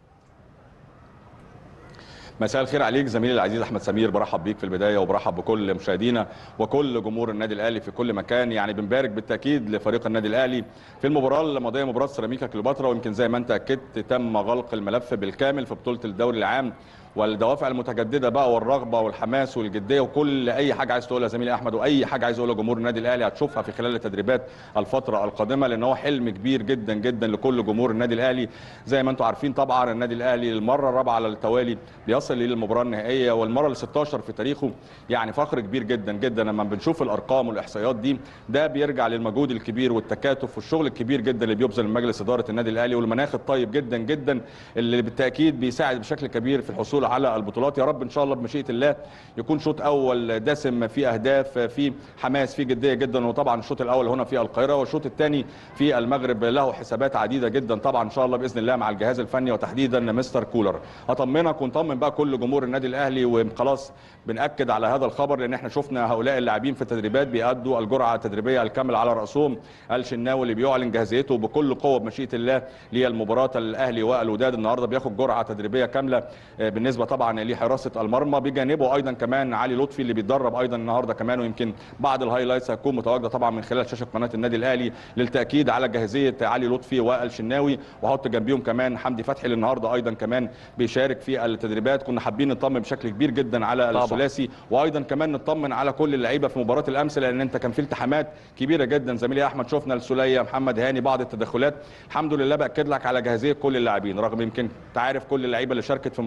مساء الخير عليك زميلي العزيز احمد سمير، برحب بيك في البدايه وبرحب بكل مشاهدينا وكل جمهور النادي الاهلي في كل مكان. يعني بنبارك بالتاكيد لفريق النادي الاهلي في المباراه الماضيه، مباراه سيراميكا كليوباترا، ويمكن زي ما انت اكدت تم غلق الملف بالكامل في بطوله الدوري العام، والدوافع المتجدده بقى والرغبه والحماس والجديه وكل اي حاجه عايز تقولها زميلي احمد، واي حاجه عايز اقولها جمهور النادي الاهلي هتشوفها في خلال التدريبات الفتره القادمه، لان هو حلم كبير جدا جدا لكل جمهور النادي الاهلي. زي ما انتم عارفين طبعا النادي الاهلي المره الرابعه على التوالي بيصل للمباراه النهائيه، والمره ال16 في تاريخه. يعني فخر كبير جدا جدا لما بنشوف الارقام والاحصائيات دي، ده بيرجع للمجهود الكبير والتكاتف والشغل الكبير جدا اللي بيبذل مجلس اداره النادي الاهلي، والمناخ الطيب جدا جدا اللي بالتاكيد بيساعد بشكل كبير في الحصول على البطولات. يا رب ان شاء الله بمشيئه الله يكون شوط اول دسم، في اهداف، في حماس، في جديه جدا. وطبعا الشوط الاول هنا في القاهره، والشوط الثاني في المغرب له حسابات عديده جدا طبعا ان شاء الله باذن الله مع الجهاز الفني وتحديدا مستر كولر. اطمنك ونطمن بقى كل جمهور النادي الاهلي، وخلاص بناكد على هذا الخبر لان احنا شفنا هؤلاء اللاعبين في التدريبات بيأدوا الجرعه التدريبيه الكامله، على راسهم الشناوي اللي بيعلن جاهزيته بكل قوه بمشيئه الله للمباراه الاهلي والوداد. النهارده بياخد جرعه تدريبيه كامله بالنسبه طبعا لحراسه المرمى، بجانبه ايضا كمان علي لطفي اللي بيتدرب ايضا النهارده كمان، ويمكن بعض الهايلايتس هتكون متواجده طبعا من خلال شاشه قناه النادي الاهلي للتاكيد على جاهزيه علي لطفي والشناوي، وهحط جنبيهم كمان حمدي فتحي اللي النهارده ايضا كمان بيشارك في التدريبات. كنا حابين نطمن بشكل كبير جدا على الثلاثي، وايضا كمان نطمن على كل اللعيبه في مباراه الامس، لان انت كان في التحامات كبيره جدا زميلي احمد، شفنا السوليه محمد هاني بعض التدخلات. الحمد لله باكد لك على جاهزيه كل اللاعبين، رغم يمكن انت عارف كل اللعيبه اللي شاركت في مباراه الامس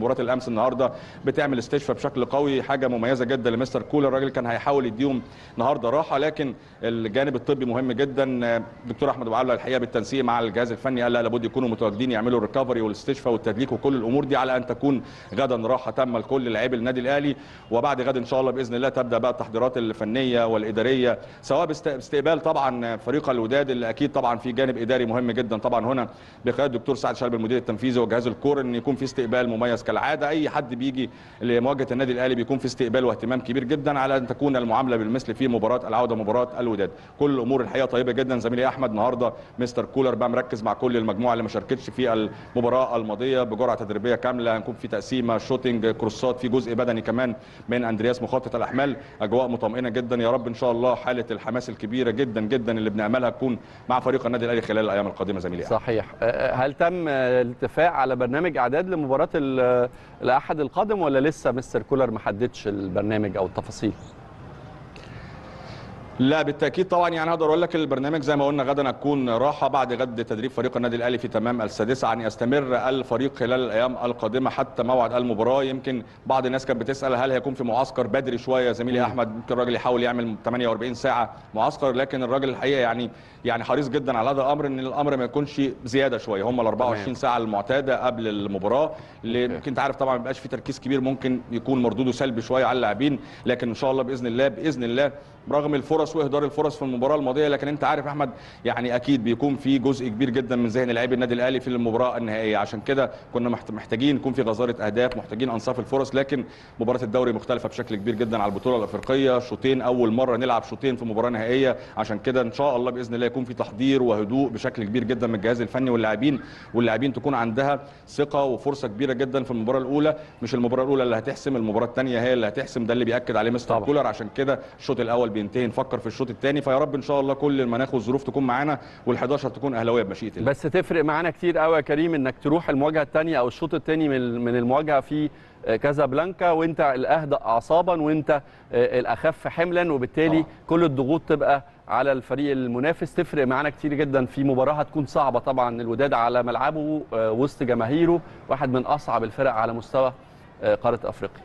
النهارده بتعمل استشفاء بشكل قوي، حاجه مميزه جدا لمستر كولر. الراجل كان هيحاول يديهم النهارده راحه، لكن الجانب الطبي مهم جدا. الدكتور احمد ابو عبله الحقيقه بالتنسيق مع الجهاز الفني قال لا، لابد يكونوا متواجدين يعملوا الريكفري والاستشفاء والتدليك وكل الامور دي، على ان تكون غدا راحه تامه لكل لاعبي النادي الاهلي. وبعد غد ان شاء الله باذن الله تبدا بقى التحضيرات الفنيه والاداريه، سواء باستقبال طبعا فريق الوداد اللي اكيد طبعا في جانب اداري مهم جدا طبعا هنا بقياده الدكتور سعد شلبي المدير التنفيذي وجهاز الكوره، ان يكون في استقبال مميز كالعاده. اي حد بيجي لمواجهه النادي الاهلي بيكون في استقبال واهتمام كبير جدا على ان تكون المعامله بالمثل في مباراه العوده مباراه الوداد. كل الامور الحقيقه طيبه جدا. زميلي احمد النهارده مستر كولر بقى مركز مع كل المجموعه اللي ما شاركتش في المباراه الماضيه بجرعه تدريبيه كامله، هنكون في تقسيمه شوتنج كروسات، في جزء بدني كمان من اندرياس مخطط الاحمال. اجواء مطمئنه جدا. يا رب ان شاء الله حاله الحماس الكبيره جدا جدا اللي بنعملها تكون مع فريق النادي الاهلي خلال الايام القادمه. زميلي صحيح. هل تم الاتفاق على برنامج اعداد لمباراه الاحد القادم ولا لسه مستر كولر ما حددش البرنامج او التفاصيل؟ لا بالتاكيد طبعا، يعني هقدر اقول لك البرنامج زي ما قلنا غدا هتكون راحه، بعد غد تدريب فريق النادي الاهلي في تمام السادسه عن يستمر الفريق خلال الايام القادمه حتى موعد المباراه. يمكن بعض الناس كانت بتسال هل هيكون في معسكر بدري شويه. زميلي احمد ممكن الراجل يحاول يعمل 48 ساعه معسكر، لكن الراجل الحقيقه يعني حريص جدا على هذا الامر، ان الامر ما يكونش زياده شويه. هم ال 24 ساعه المعتاده قبل المباراه اللي ممكن انت عارف طبعا ما بيبقاش في تركيز كبير، ممكن يكون مردوده سلبي شويه على اللاعبين، لكن ان شاء الله باذن الله برغم الفرص واهدار الفرص في المباراه الماضيه، لكن انت عارف احمد يعني اكيد بيكون في جزء كبير جدا من ذهن لاعبي النادي الاهلي في المباراه النهائيه. عشان كده كنا محتاجين يكون في غزاره اهداف، محتاجين انصاف الفرص. لكن مباراه الدوري مختلفه بشكل كبير جدا على البطوله الافريقيه، شوطين اول مره نلعب شوطين في مباراه نهائيه. عشان كده ان شاء الله باذن الله يكون في تحضير وهدوء بشكل كبير جدا من الجهاز الفني واللاعبين تكون عندها ثقه وفرصه كبيره جدا في المباراه الاولى. مش المباراه الاولى اللي هتحسم، المباراه الثانيه هي اللي هتحسم. ده اللي بياكد عليه مستر كولر. عشان كده الشوط الاول بينتهي نفكر في الشوط الثاني. فيا رب ان شاء الله كل المناخ والظروف تكون معانا وال11 تكون اهلاويه بمشيئه الله. بس تفرق معانا كتير قوي يا كريم انك تروح المواجهه الثانيه او الشوط الثاني من المواجهه في كازابلانكا وانت الاهدأ اعصابا وانت الاخف حملا، وبالتالي كل الضغوط تبقى على الفريق المنافس. تفرق معانا كتير جدا في مباراه هتكون صعبه طبعا. الوداد على ملعبه وسط جماهيره، واحد من اصعب الفرق على مستوى قاره افريقيا.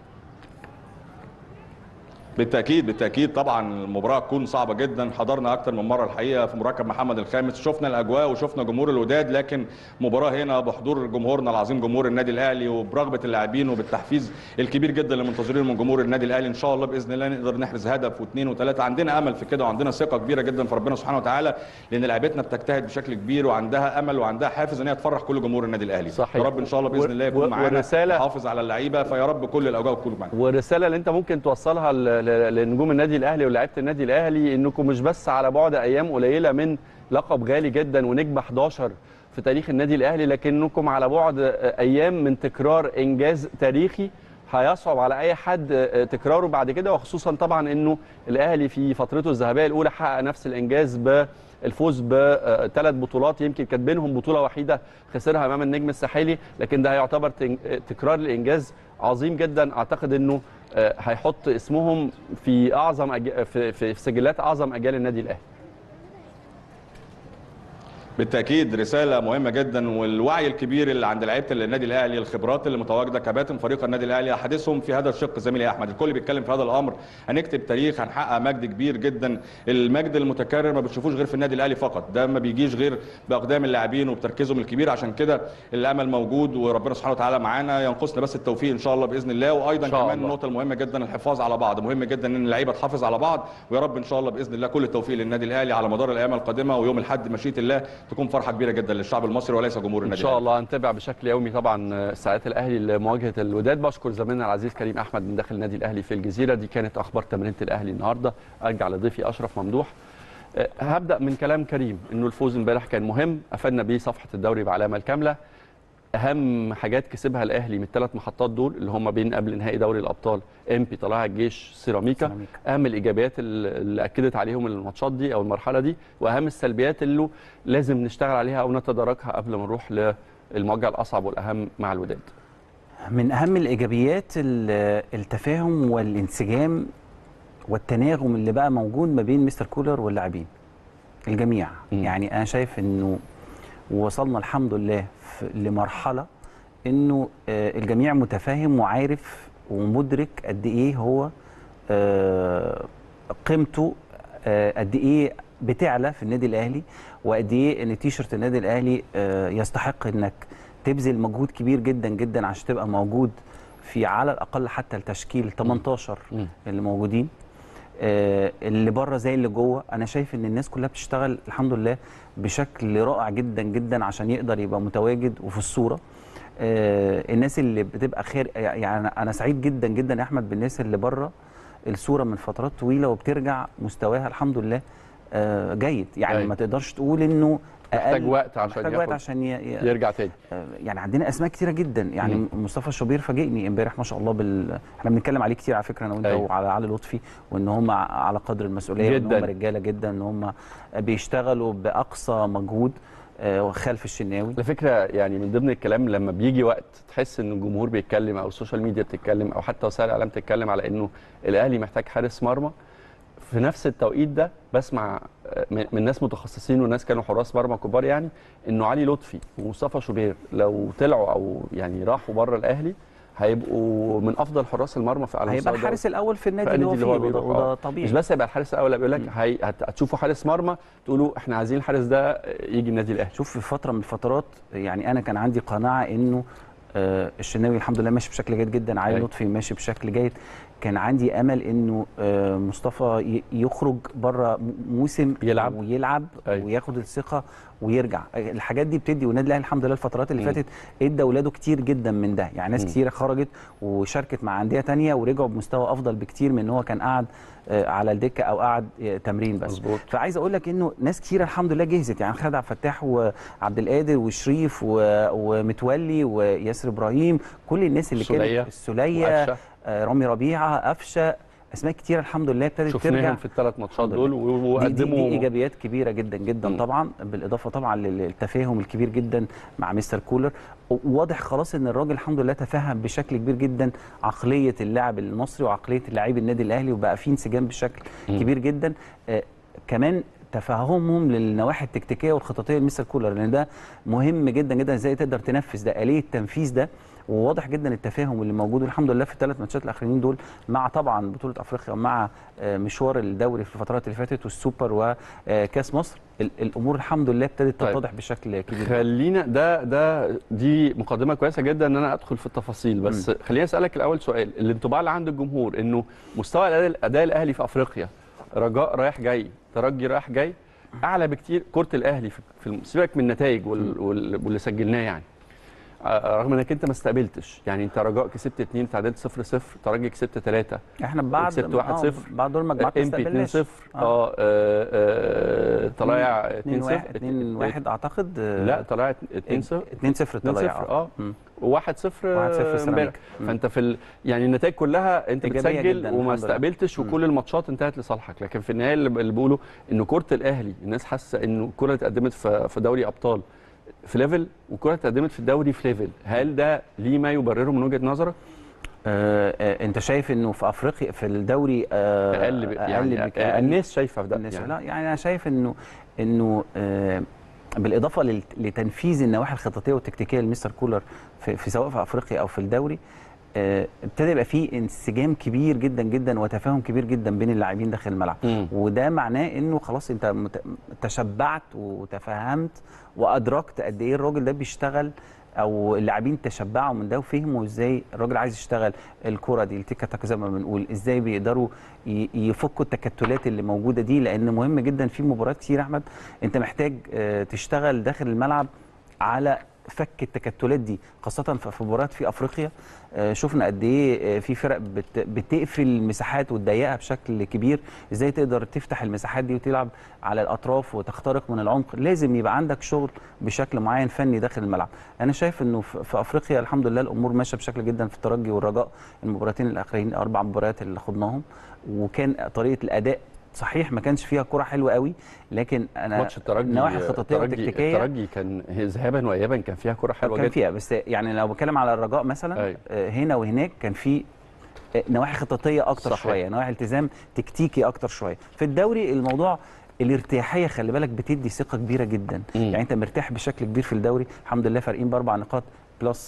بالتاكيد طبعا المباراه تكون صعبه جدا. حضرنا اكتر من مره الحقيقه في مركب محمد الخامس، شفنا الاجواء وشفنا جمهور الوداد، لكن مباراه هنا بحضور جمهورنا العظيم جمهور النادي الاهلي وبرغبه اللاعبين وبالتحفيز الكبير جدا اللي منتظرينه من جمهور النادي الاهلي. ان شاء الله باذن الله نقدر نحرز هدف واثنين وثلاثه. عندنا امل في كده وعندنا ثقه كبيره جدا في ربنا سبحانه وتعالى، لان لاعبتنا بتجتهد بشكل كبير وعندها امل وعندها حافز ان هي تفرح كل جمهور النادي الاهلي. صحيح. يا رب ان شاء الله باذن الله يكون معانا حافظ على اللعيبه، فيا رب كل الاوجاع تكون معانا. والرساله اللي انت ممكن توصلها لنجوم النادي الاهلي ولاعيبه النادي الاهلي انكم مش بس على بعد ايام قليله من لقب غالي جدا ونجمه 11 في تاريخ النادي الاهلي، لكنكم على بعد ايام من تكرار انجاز تاريخي هيصعب على اي حد تكراره بعد كده، وخصوصا طبعا انه الاهلي في فترته الذهبيه الاولى حقق نفس الانجاز بالفوز بثلاث بطولات. يمكن كانت بينهم بطوله وحيده خسرها امام النجم الساحلي، لكن ده هيعتبر تكرار الانجاز عظيم جدا. اعتقد انه هيحط اسمهم في في سجلات اعظم اجيال النادي الاهلي. بالتاكيد رساله مهمه جدا، والوعي الكبير اللي عند لعيبه النادي الاهلي، الخبرات اللي متواجده، كباتن فريق النادي الاهلي احاديثهم في هذا الشق. زميلي احمد الكل بيتكلم في هذا الامر، هنكتب تاريخ، هنحقق مجد كبير جدا. المجد المتكرر ما بتشوفوش غير في النادي الاهلي فقط، ده ما بيجيش غير باقدام اللاعبين وبتركيزهم الكبير. عشان كده الامل موجود وربنا سبحانه وتعالى معانا، ينقصنا بس التوفيق ان شاء الله باذن الله. وايضا كمان النقطه المهمه جدا الحفاظ على بعض، مهم جدا ان اللعيبه تحافظ على بعض، ويا رب ان شاء الله باذن الله كل التوفيق للنادي الاهلي على مدار الايام القادمه، ويوم الاحد مشيئه الله تكون فرحه كبيره جدا للشعب المصري وليس جمهور النادي ان شاء الله. هنتابع بشكل يومي طبعا ساعات الاهلي لمواجهه الوداد. بشكر زميلنا العزيز كريم احمد من داخل النادي الاهلي في الجزيره. دي كانت اخبار تمرينه الاهلي النهارده. ارجع لضيفي اشرف ممدوح. هبدا من كلام كريم انه الفوز امبارح كان مهم، افدنا بيه صفحه الدوري بعلامه الكامله. اهم حاجات كسبها الاهلي من الثلاث محطات دول اللي هم بين قبل نهائي دوري الابطال امبي، طلائع الجيش، سيراميكا. اهم الايجابيات اللي اكدت عليهم الماتشات دي او المرحله دي، واهم السلبيات اللي لازم نشتغل عليها او نتداركها قبل ما نروح للمواجهه الاصعب والاهم مع الوداد. من اهم الايجابيات التفاهم والانسجام والتناغم اللي بقى موجود ما بين مستر كولر واللاعبين الجميع. يعني انا شايف انه وصلنا الحمد لله لمرحله انه الجميع متفاهم وعارف ومدرك قد ايه هو قيمته، قد ايه بتعلى في النادي الاهلي، وقد ايه ان تيشرت النادي الاهلي يستحق انك تبذل مجهود كبير جدا جدا عشان تبقى موجود في على الاقل حتى التشكيل 18 اللي موجودين، اللي بره زي اللي جوه. انا شايف ان الناس كلها بتشتغل الحمد لله بشكل رائع جدا جدا عشان يقدر يبقى متواجد وفي الصوره. الناس اللي بتبقى خير، يعني انا سعيد جدا جدا يا احمد بالناس اللي بره الصوره من فترات طويله وبترجع مستواها الحمد لله جيد، يعني ما تقدرش تقول انه محتاج وقت عشان يرجع تاني. يعني عندنا اسماء كتيره جدا، يعني مصطفى شوبير فاجئني امبارح ما شاء الله احنا بنتكلم عليه كتير على فكره انا وانت وعلى علي لطفي، وان هم على قدر المسؤوليه وان هم رجاله جدا، ان هم بيشتغلوا باقصى مجهود خلف الشناوي. على فكره يعني من ضمن الكلام لما بيجي وقت تحس ان الجمهور بيتكلم او السوشيال ميديا بتتكلم او حتى وسائل الاعلام بتتكلم على انه الاهلي محتاج حارس مرمى، في نفس التوقيت ده بسمع من ناس متخصصين وناس كانوا حراس مرمى كبار يعني انه علي لطفي ومصطفى شوبير لو طلعوا او يعني راحوا بره الاهلي هيبقوا من افضل حراس المرمى في هيبقى الحارس الاول في النادي اللي هو فيه، وده طبيعي. مش بس هيبقى الحارس الاول، بيقول لك هتشوفوا حارس مرمى تقولوا احنا عايزين الحارس ده يجي النادي الاهلي. شوف في فتره من الفترات يعني انا كان عندي قناعه انه الشناوي الحمد لله ماشي بشكل جيد جدا، علي لطفي ماشي بشكل جيد، كان عندي امل انه مصطفى يخرج بره موسم ويلعب وياخد الثقه ويرجع. الحاجات دي بتدي، والنادي الاهلي الحمد لله الفترات اللي فاتت ادى اولاده كتير جدا من ده، يعني ناس كتير خرجت وشاركت مع انديه ثانيه ورجعوا بمستوى افضل بكتير من ان هو كان قاعد على الدكه او قاعد تمرين بس. مزبوط. فعايز اقول لك انه ناس كتير الحمد لله جهزت، يعني خالد عبد الفتاح وعبد القادر وشريف ومتولي وياسر ابراهيم، كل الناس اللي كانت السوليه رامي ربيعه قفشه، اسماء كتيره الحمد لله ابتدت ترجع. شفناهم في الثلاث ماتشات دول وقدموا دي ايجابيات كبيره جدا جدا طبعا، بالاضافه طبعا للتفاهم الكبير جدا مع مستر كولر. واضح خلاص ان الراجل الحمد لله تفهم بشكل كبير جدا عقليه اللاعب المصري وعقليه اللاعبي النادي الاهلي، وبقى في انسجام بشكل كبير جدا. كمان تفهمهم للنواحي التكتيكيه والخططيه لمستر كولر، لان ده مهم جدا جدا، ازاي تقدر تنفذ ده، آلية التنفيذ ده. وواضح جدا التفاهم اللي موجود والحمد لله في الثلاث ماتشات الاخرين دول، مع طبعا بطوله افريقيا ومع مشوار الدوري في الفترات اللي فاتت والسوبر وكاس مصر، الامور الحمد لله ابتدت تتضح بشكل كبير. خلينا دي مقدمه كويسه جدا ان انا ادخل في التفاصيل، بس خليني اسالك الاول سؤال. الانطباع اللي عند الجمهور انه مستوى الاداء الاهلي في افريقيا، رجاء رايح جاي، ترجي رايح جاي، اعلى بكتير كره الاهلي في سيبك من النتائج واللي سجلناه، يعني رغم انك انت ما استقبلتش، يعني انت رجاء كسبت 2 تعادلت 0-0، ترجي كسبت 3 احنا بعد كسبت 1-0 بعد دور المجموعات ما استقبلناش 2-0 طلائع 2-1 اعتقد، لا طلائع 2-0 طلائع 1-0 امبارح. فانت يعني النتائج كلها انت بتسجل وما استقبلتش وكل الماتشات انتهت لصالحك، لكن في النهايه اللي بيقولوا انه كره الاهلي الناس حاسه انه الكره اللي اتقدمت في دوري ابطال في ليفل والكره اتقدمت في الدوري في ليفل، هل ده ليه ما يبرره من وجهه نظرك؟ انت شايف انه في افريقيا في الدوري اقل يعني الناس شايفه في ده يعني. لا يعني انا شايف انه بالاضافه لتنفيذ النواحي الخططيه والتكتيكيه لمستر كولر في سواء في افريقيا او في الدوري، ابتدى يبقى فيه انسجام كبير جدا جدا وتفاهم كبير جدا بين اللاعبين داخل الملعب، وده معناه انه خلاص انت تشبعت وتفهمت وادركت قد ايه الراجل ده بيشتغل، او اللاعبين تشبعوا من ده وفهموا ازاي الراجل عايز يشتغل الكره دي التيكا تاكا زي ما بنقول، ازاي بيقدروا يفكوا التكتلات اللي موجوده دي، لان مهم جدا في مباريات كتير احمد انت محتاج تشتغل داخل الملعب على فك التكتلات دي، خاصه في مباريات في افريقيا. شفنا قد ايه في فرق بتقفل المساحات وتضيقها بشكل كبير، ازاي تقدر تفتح المساحات دي وتلعب على الاطراف وتخترق من العمق. لازم يبقى عندك شغل بشكل معين فني داخل الملعب. انا شايف انه في افريقيا الحمد لله الامور ماشيه بشكل جدا في الترجي والرجاء، المباراتين الاخرين 4 مباريات اللي خضناهم، وكان طريقه الاداء صحيح ما كانش فيها كرة حلوه قوي، لكن انا ماتش الترجي النواحي الخططيه والتكتيكيه الترجي كان ذهابا وايابا كان فيها كرة حلوه كان جدا، فيها، بس يعني لو بتكلم على الرجاء مثلا هنا وهناك كان في نواحي خططيه اكتر صحيح. شويه نواحي التزام تكتيكي اكتر شويه. في الدوري الموضوع الارتياحيه خلي بالك بتدي ثقه كبيره جدا، يعني انت مرتاح بشكل كبير في الدوري الحمد لله، فارقين ب4 نقاط بلس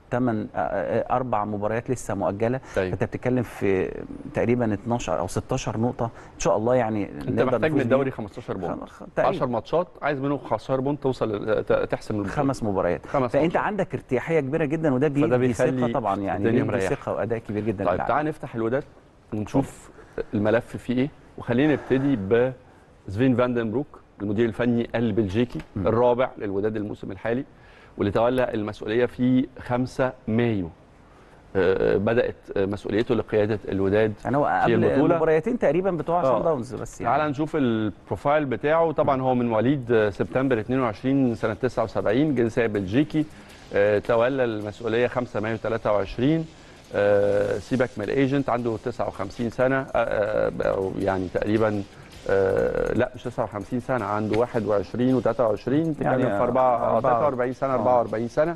4 مباريات لسه مؤجله. طيب. فانت بتتكلم في تقريبا 12 او 16 نقطه ان شاء الله. يعني انت محتاج من الدوري 15 بونت، 10 ماتشات عايز منهم 15 بونت توصل تحسم 5 مباريات. فانت عندك ارتياحيه كبيره جدا، وده بيدي ثقه طبعا، يعني بيدي ثقه واداء كبير جدا. طيب تعال نفتح الوداد ونشوف الملف فيه ايه، وخلينا نبتدي بسفين فاندنبروك المدير الفني البلجيكي الرابع للوداد الموسم الحالي، واللي تولى المسؤوليه في 5 مايو. بدات مسؤوليته لقياده الوداد يعني هو قبل المباريتين تقريبا بتوع صن داونز بس. يعني تعال نشوف البروفايل بتاعه. طبعا هو من مواليد سبتمبر 22 سنه 79، جنسيه بلجيكي. تولى المسؤوليه 5 مايو 23. سيبك من الايجنت، عنده 59 سنه، يعني تقريبا لا مش 59 سنه، عنده 21 و23، يعني في 43 سنه 44 سنه.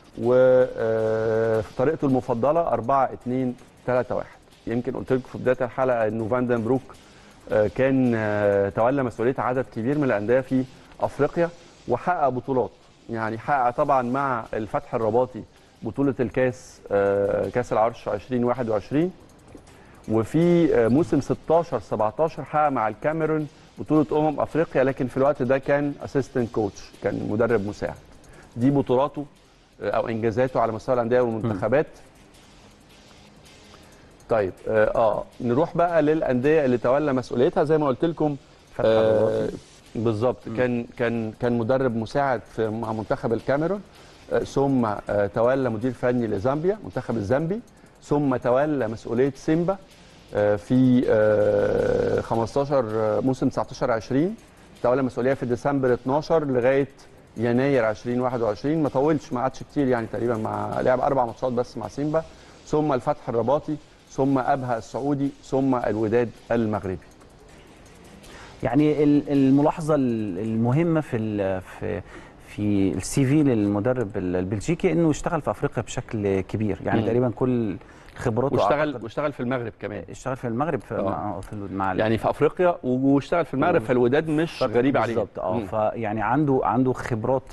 وفي طريقته المفضله 4-2-3-1. يمكن قلت لكم في بدايه الحلقه انه فاندنبروك كان تولى مسؤوليه عدد كبير من الانديه في افريقيا وحقق بطولات. يعني حقق طبعا مع الفتح الرباطي بطوله الكاس، كاس العرش 2021، وفي موسم 16-17 حقق مع الكاميرون بطوله افريقيا، لكن في الوقت ده كان اسيستنت كوتش، كان مدرب مساعد. دي بطولاته او انجازاته على مستوى الانديه والمنتخبات. طيب نروح بقى للانديه اللي تولى مسؤوليتها. زي ما قلت لكم بالظبط، كان مدرب مساعد مع منتخب الكاميرون، ثم تولى مدير فني لزامبيا، منتخب الزامبي، ثم تولى مسؤوليه سيمبا في 15 موسم 19-20. تولى مسؤوليه في ديسمبر 12 لغايه يناير 2021. ما طولش، ما قعدش كتير، يعني تقريبا لعب 4 ماتشات بس مع سيمبا، ثم الفتح الرباطي، ثم ابها السعودي، ثم الوداد المغربي. يعني الملاحظه المهمه في السي في للمدرب البلجيكي انه اشتغل في افريقيا بشكل كبير. يعني تقريبا كل خبراته واشتغل في المغرب كمان. اشتغل في المغرب مع يعني في افريقيا واشتغل في المغرب، فالوداد مش غريب عليه بالظبط. فيعني عنده خبرات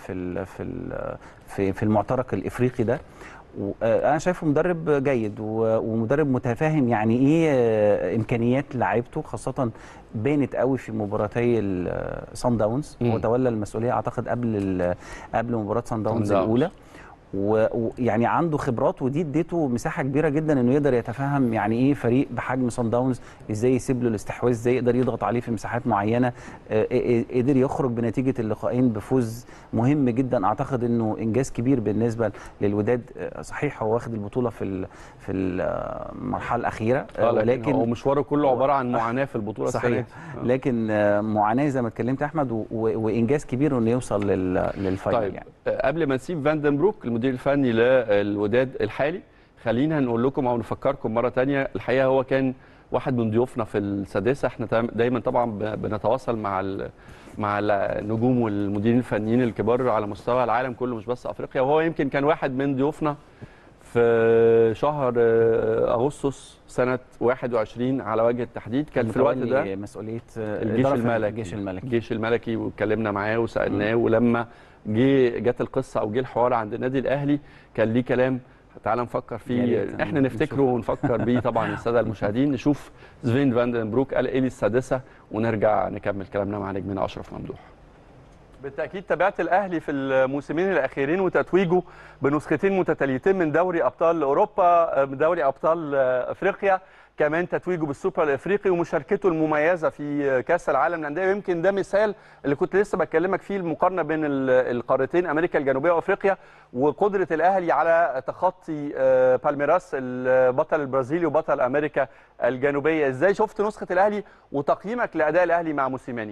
في المعترك الافريقي ده. انا شايفه مدرب جيد ومدرب متفاهم يعني ايه امكانيات لاعيبته، خاصه بانت قوي في مباراتي صن داونز. هو تولى المسؤوليه اعتقد قبل مباراه صن داونز الاولى، ويعني عنده خبرات، ودي اديته مساحه كبيره جدا انه يقدر يتفهم يعني ايه فريق بحجم صن داونز، ازاي يسيب له الاستحواذ، ازاي يقدر يضغط عليه في مساحات معينه. قدر يخرج بنتيجه اللقاءين بفوز مهم جدا. اعتقد انه انجاز كبير بالنسبه للوداد. صحيح هو واخد البطوله في المرحله الاخيره، ولكن هو مشواره كله عباره عن معاناه في البطوله. صحيح. لكن معاناه زي ما اتكلمت احمد، وانجاز كبير انه يوصل للفاينل. طيب يعني قبل ما نسيب فاندنبروك المدير الفني للوداد الحالي، خلينا نقول لكم او نفكركم مره ثانيه. الحقيقه هو كان واحد من ضيوفنا في السادسه. احنا دايما طبعا بنتواصل مع النجوم والمديرين الفنيين الكبار على مستوى العالم كله، مش بس افريقيا، وهو يمكن كان واحد من ضيوفنا في شهر اغسطس سنه 21 على وجه التحديد. كان في الوقت ده مسؤوليه الجيش الملكي، واتكلمنا معاه وسالناه، ولما جت القصه او جه الحوار عند النادي الاهلي كان ليه كلام. تعال نفكر فيه، احنا نفتكره ونفكر بيه طبعا الساده المشاهدين. نشوف سفين فاندنبروك قال ايه للسادسه، ونرجع نكمل كلامنا مع نجمنا اشرف ممدوح. بالتاكيد تابعت الاهلي في الموسمين الاخيرين وتتويجه بنسختين متتاليتين من دوري ابطال اوروبا، دوري ابطال افريقيا، كمان تتويجه بالسوبر الافريقي، ومشاركته المميزه في كاس العالم للانديه. ويمكن ده مثال اللي كنت لسه بكلمك فيه، المقارنه بين القارتين امريكا الجنوبيه وافريقيا، وقدره الاهلي على تخطي بالميراس البطل البرازيلي وبطل امريكا الجنوبيه. ازاي شفت نسخه الاهلي وتقييمك لاداء الاهلي مع موسيماني؟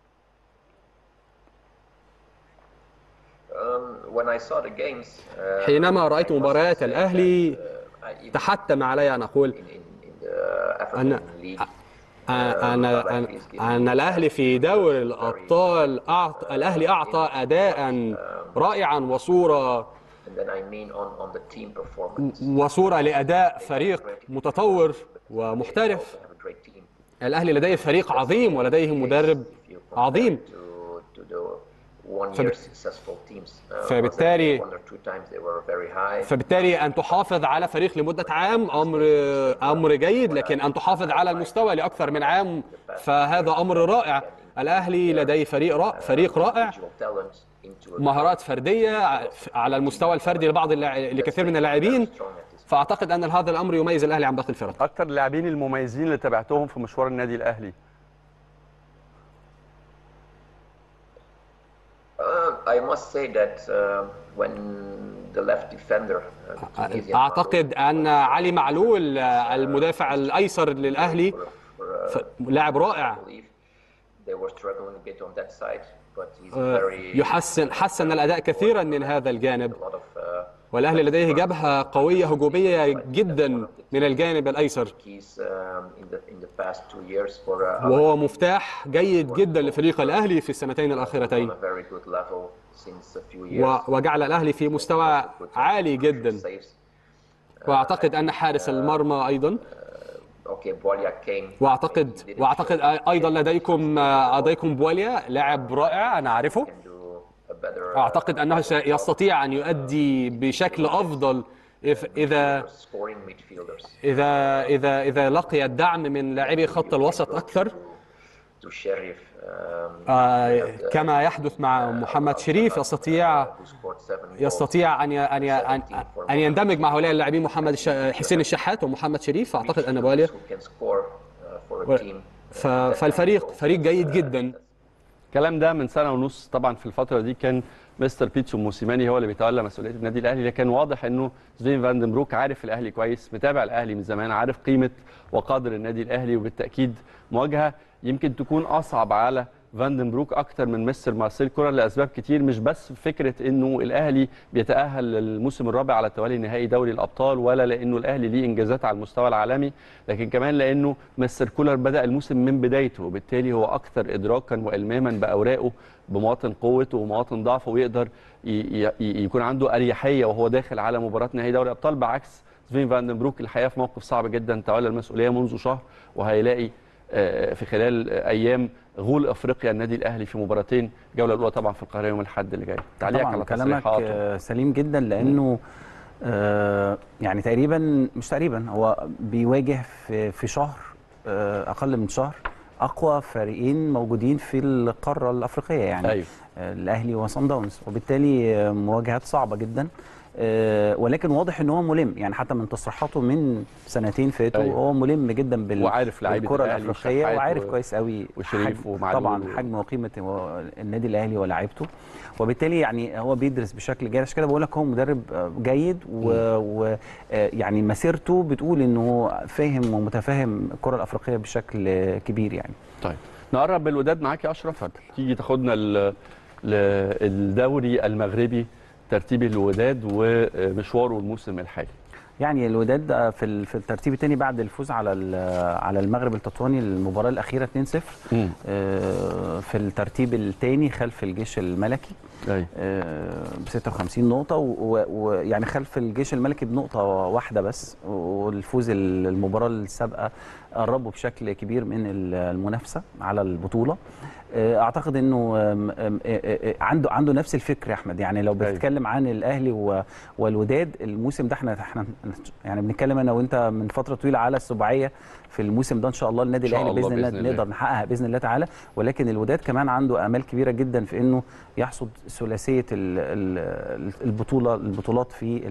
حينما رأيت مباريات الأهلي تحتم علي أن أقول أن الأهلي في دوري الأبطال الأهلي أعطى أداء رائعا وصورة لأداء فريق متطور ومحترف. الأهلي لديه فريق عظيم ولديه مدرب عظيم. فبالتالي أن تحافظ على فريق لمدة عام أمر جيد، لكن أن تحافظ على المستوى لأكثر من عام فهذا أمر رائع. الأهلي لديه فريق رائع، مهارات فردية على المستوى الفردي لكثير من اللاعبين، فأعتقد أن هذا الأمر يميز الأهلي عن باقي الفرق. أكثر اللاعبين المميزين اللي تابعتهم في مشوار النادي الأهلي؟ أعتقد أن علي معلول المدافع الأيسر للأهلي لاعب رائع، حسن الأداء كثيرا من هذا الجانب، والأهلي لديه جبهة قوية هجومية جدا من الجانب الأيسر، وهو مفتاح جيد جدا لفريق الأهلي في السنتين الأخيرتين، وجعل الأهلي في مستوى عالي جدا. وأعتقد أن حارس المرمى أيضا، وأعتقد أيضا لديكم بواليا لاعب رائع أنا أعرفه، أعتقد أنه سيستطيع أن يؤدي بشكل أفضل إذا لقي الدعم من لاعبي خط الوسط أكثر، كما يحدث مع محمد شريف. يستطيع أن يندمج مع هؤلاء اللاعبين حسين الشحات ومحمد شريف. أعتقد أن بواليا فالفريق فريق جيد جدا. الكلام ده من سنة ونص، طبعا في الفترة دي كان مستر بيتسو موسيماني هو اللي بيتولى مسؤولية النادي الأهلي، لكن واضح انه سفين فاندن بروك عارف الأهلي كويس، متابع الأهلي من زمان، عارف قيمة وقدر النادي الأهلي، وبالتأكيد مواجهة يمكن تكون أصعب على فاندن بروك أكتر من مستر مارسيل كولر لأسباب كتير، مش بس فكرة انه الأهلي بيتأهل للموسم الرابع على التوالي نهائي دوري الأبطال، ولا لأنه الأهلي ليه إنجازات على المستوى العالمي، لكن كمان لأنه مستر كولر بدأ الموسم من بدايته، وبالتالي هو أكثر إدراكا وإلماما بأوراقه، بمواطن قوته ومواطن ضعفه، ويقدر يكون عنده أريحية وهو داخل على مباراة نهائي دوري الأبطال، بعكس سفين فاندن بروك الحقيقة في موقف صعب جدا، تولى المسؤولية منذ شهر، وهيلاقي في خلال أيام غول افريقيا النادي الاهلي في مباراتين، الجوله الاولى طبعا في القاهره يوم الاحد اللي جاي. تعليقك على كلامك سليم جدا، لانه يعني تقريبا مش تقريبا هو بيواجه في شهر اقل من شهر اقوى فريقين موجودين في القاره الافريقيه، يعني أيوه. الاهلي وصن داونز، وبالتالي مواجهات صعبه جدا، ولكن واضح ان هو ملم، يعني حتى من تصريحاته من سنتين فاتوا أيوه. هو ملم جدا بالكره الافريقيه، وعارف كويس قوي وشريف طبعا حجم وقيمه النادي الاهلي ولاعيبته، وبالتالي يعني هو بيدرس بشكل جيد. عشان كده بقول لك هو مدرب جيد، ويعني مسيرته بتقول انه فاهم ومتفاهم الكره الافريقيه بشكل كبير يعني. طيب نقرب بالوداد معاك يا اشرف، تيجي تاخدنا للدوري المغربي، ترتيب الوداد ومشواره الموسم الحالي. يعني الوداد في الترتيب الثاني بعد الفوز على المغرب التطواني المباراه الاخيره 2-0، في الترتيب الثاني خلف الجيش الملكي ب 56 نقطه، ويعني خلف الجيش الملكي بنقطه واحده بس، والفوز المباراه السابقه قربوا بشكل كبير من المنافسه على البطوله. اعتقد انه عنده نفس الفكر يا احمد، يعني لو بتتكلم عن الاهلي والوداد الموسم ده، احنا يعني بنتكلم انا وانت من فتره طويله على السباعيه في الموسم ده، ان شاء الله النادي الاهلي باذن الله نقدر نحققها باذن الله تعالى، ولكن الوداد كمان عنده امال كبيره جدا في انه يحصد ثلاثيه البطولات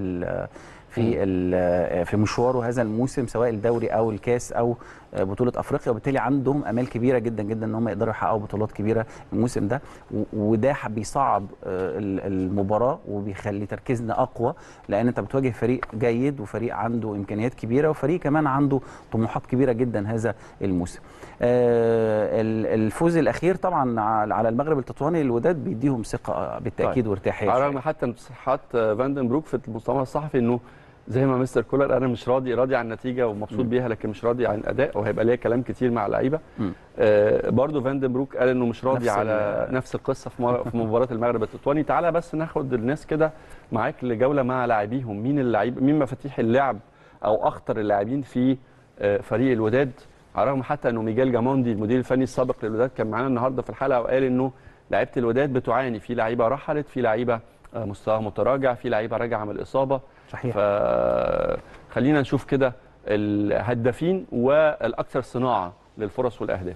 في مشواره هذا الموسم، سواء الدوري او الكاس او بطوله افريقيا، وبالتالي عندهم امال كبيره جدا جدا ان هم يقدروا يحققوا بطولات كبيره الموسم ده، وده بيصعب المباراه وبيخلي تركيزنا اقوى، لان انت بتواجه فريق جيد وفريق عنده امكانيات كبيره وفريق كمان عنده طموحات كبيره جدا هذا الموسم. الفوز الاخير طبعا على المغرب التطواني الوداد بيديهم ثقه بالتاكيد وارتياحيه، على الرغم حتى من تصريحات فاندن بروك في المؤتمر الصحفي انه زي ما مستر كولر انا مش راضي عن النتيجه ومبسوط بيها، لكن مش راضي عن الاداء، وهيبقى ليا كلام كتير مع اللعيبه. برضو فاندن بروك قال انه مش راضي على نفس القصه في مباراه المغرب التطواني. تعالى بس ناخد الناس كده معاك لجوله مع لاعبيهم، مين مفاتيح اللعب او اخطر اللاعبين في فريق الوداد، على الرغم حتى انه ميجيل جاموندي المدير الفني السابق للوداد كان معانا النهارده في الحلقه وقال انه لعيبه الوداد بتعاني، في لعيبه رحلت، في لعيبه مستوى متراجع، في لعيبه راجعه من الاصابه. صحيح. فخلينا نشوف كده الهدافين والاكثر صناعه للفرص والاهداف.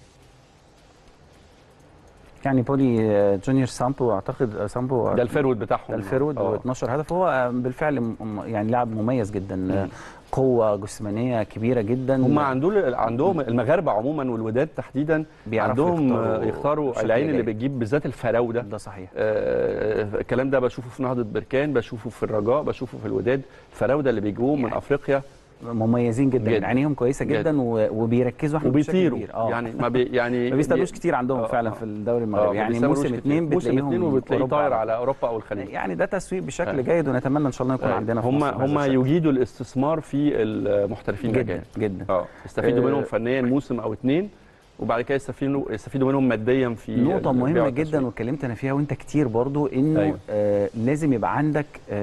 يعني بولي جونيور سامبو، اعتقد سامبو ده الفيرود بتاعهم، ده الفيرود و12 هدف. هو بالفعل يعني لاعب مميز جدا، قوه جسمانيه كبيره جدا. هم عندهم المغاربه عموما والوداد تحديدا عندهم يختاروا العين اللي بتجيب بالذات الفراوده. ده صحيح. الكلام ده بشوفه في نهضه بركان، بشوفه في الرجاء، بشوفه في الوداد. الفراوده اللي بيجوهم من افريقيا مميزين جدا، عينيهم كويسه جدا وبيركزوا احنا وبيطيروا يعني ما بيستنوش كتير عندهم فعلا في الدوري المغربي. يعني موسم اتنين بتلاقيه طاير على اوروبا او الخليج. يعني ده تسويق بشكل جيد، ونتمنى ان شاء الله يكون عندنا في مصر. هم يجيدوا الاستثمار في المحترفين جدا جدا. يستفيدوا منهم فنيا موسم او اتنين، وبعد كده يستفيدوا منهم ماديا في نقطه مهمه جدا واتكلمت انا فيها وانت كتير برضو، انه لازم يبقى عندك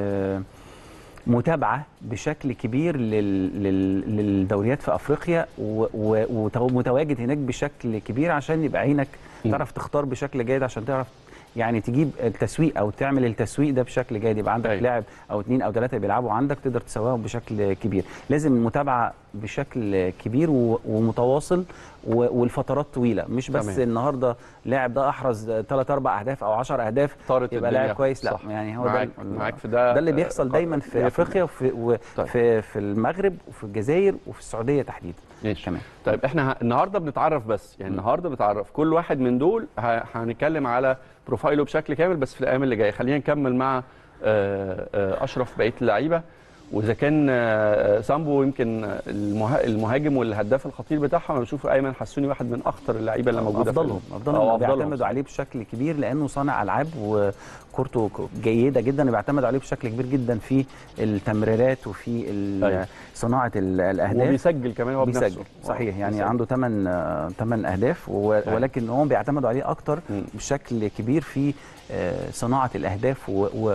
متابعه بشكل كبير للدوريات في افريقيا، ومتواجد هناك بشكل كبير عشان يبقى عينك تعرف تختار بشكل جيد، عشان تعرف يعني تجيب التسويق او تعمل التسويق ده بشكل جيد، يبقى عندك لاعب او 2 أو 3 بيلعبوا عندك تقدر تسوقهم بشكل كبير. لازم متابعه بشكل كبير ومتواصل والفترات طويله، مش بس تمام. النهارده لاعب ده احرز 3 4 اهداف او 10 اهداف يبقى لاعب كويس. لا يعني هو معاك في ده اللي بيحصل دايما في افريقيا وفي المغرب وفي الجزائر وفي السعوديه تحديدا. كمان. طيب احنا النهارده بنتعرف بس، يعني النهارده بنتعرف كل واحد من دول هنتكلم على بروفايله بشكل كامل بس في الايام اللي جايه. خلينا نكمل مع اشرف بقيه اللعيبه، واذا كان سامبو يمكن المهاجم والهداف الخطير بتاعهم، بشوف ايمن حسوني واحد من اخطر اللعيبه اللي موجوده افضلهم بيعتمدوا عليه بشكل كبير لانه صانع العاب وكورته جيده جدا، بيعتمدوا عليه بشكل كبير جدا في التمريرات وفي صناعه الاهداف، وبيسجل كمان هو بنفسه. صحيح. يعني عنده 8 اهداف، ولكن هم بيعتمدوا عليه اكتر بشكل كبير في صناعه الاهداف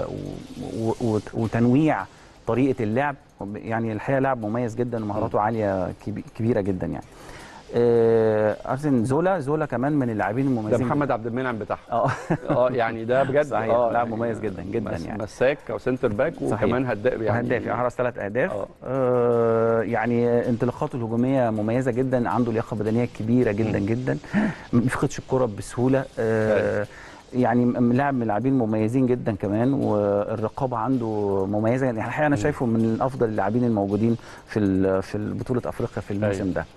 وتنويع طريقه اللعب. يعني الحقيقه لاعب مميز جدا ومهاراته عاليه كبيره جدا. يعني ارسن زولا كمان من اللاعبين المميزين. ده محمد عبد المنعم بتاعهم. يعني ده بجد صحيح. لاعب مميز جدا جدا. يعني مساك او سنتر باك وكمان هداف، يعني احرز 3 اهداف. يعني انطلاقاته الهجوميه مميزه جدا، عنده لياقه بدنيه كبيره جدا جدا، ما بيفقدش الكره بسهوله. يعني لاعب من اللاعبين مميزين جدا كمان، والرقابه عنده مميزه. يعني الحقيقه انا شايفه من افضل اللاعبين الموجودين في بطوله افريقيا في الموسم ده.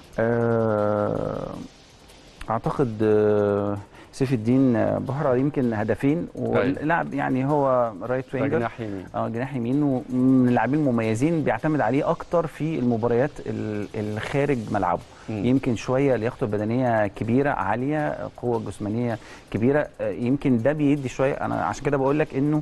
اعتقد سيف الدين بهرة يمكن هدفين، ولاعب يعني هو رايت وينجر، جناح يمين. جناح يمين، ومن اللاعبين المميزين، بيعتمد عليه اكتر في المباريات الخارج ملعبه. يمكن شويه لياقته البدنيه كبيره عاليه، قوه جسمانيه كبيره، يمكن ده بيدي شويه. انا عشان كده بقول لك انه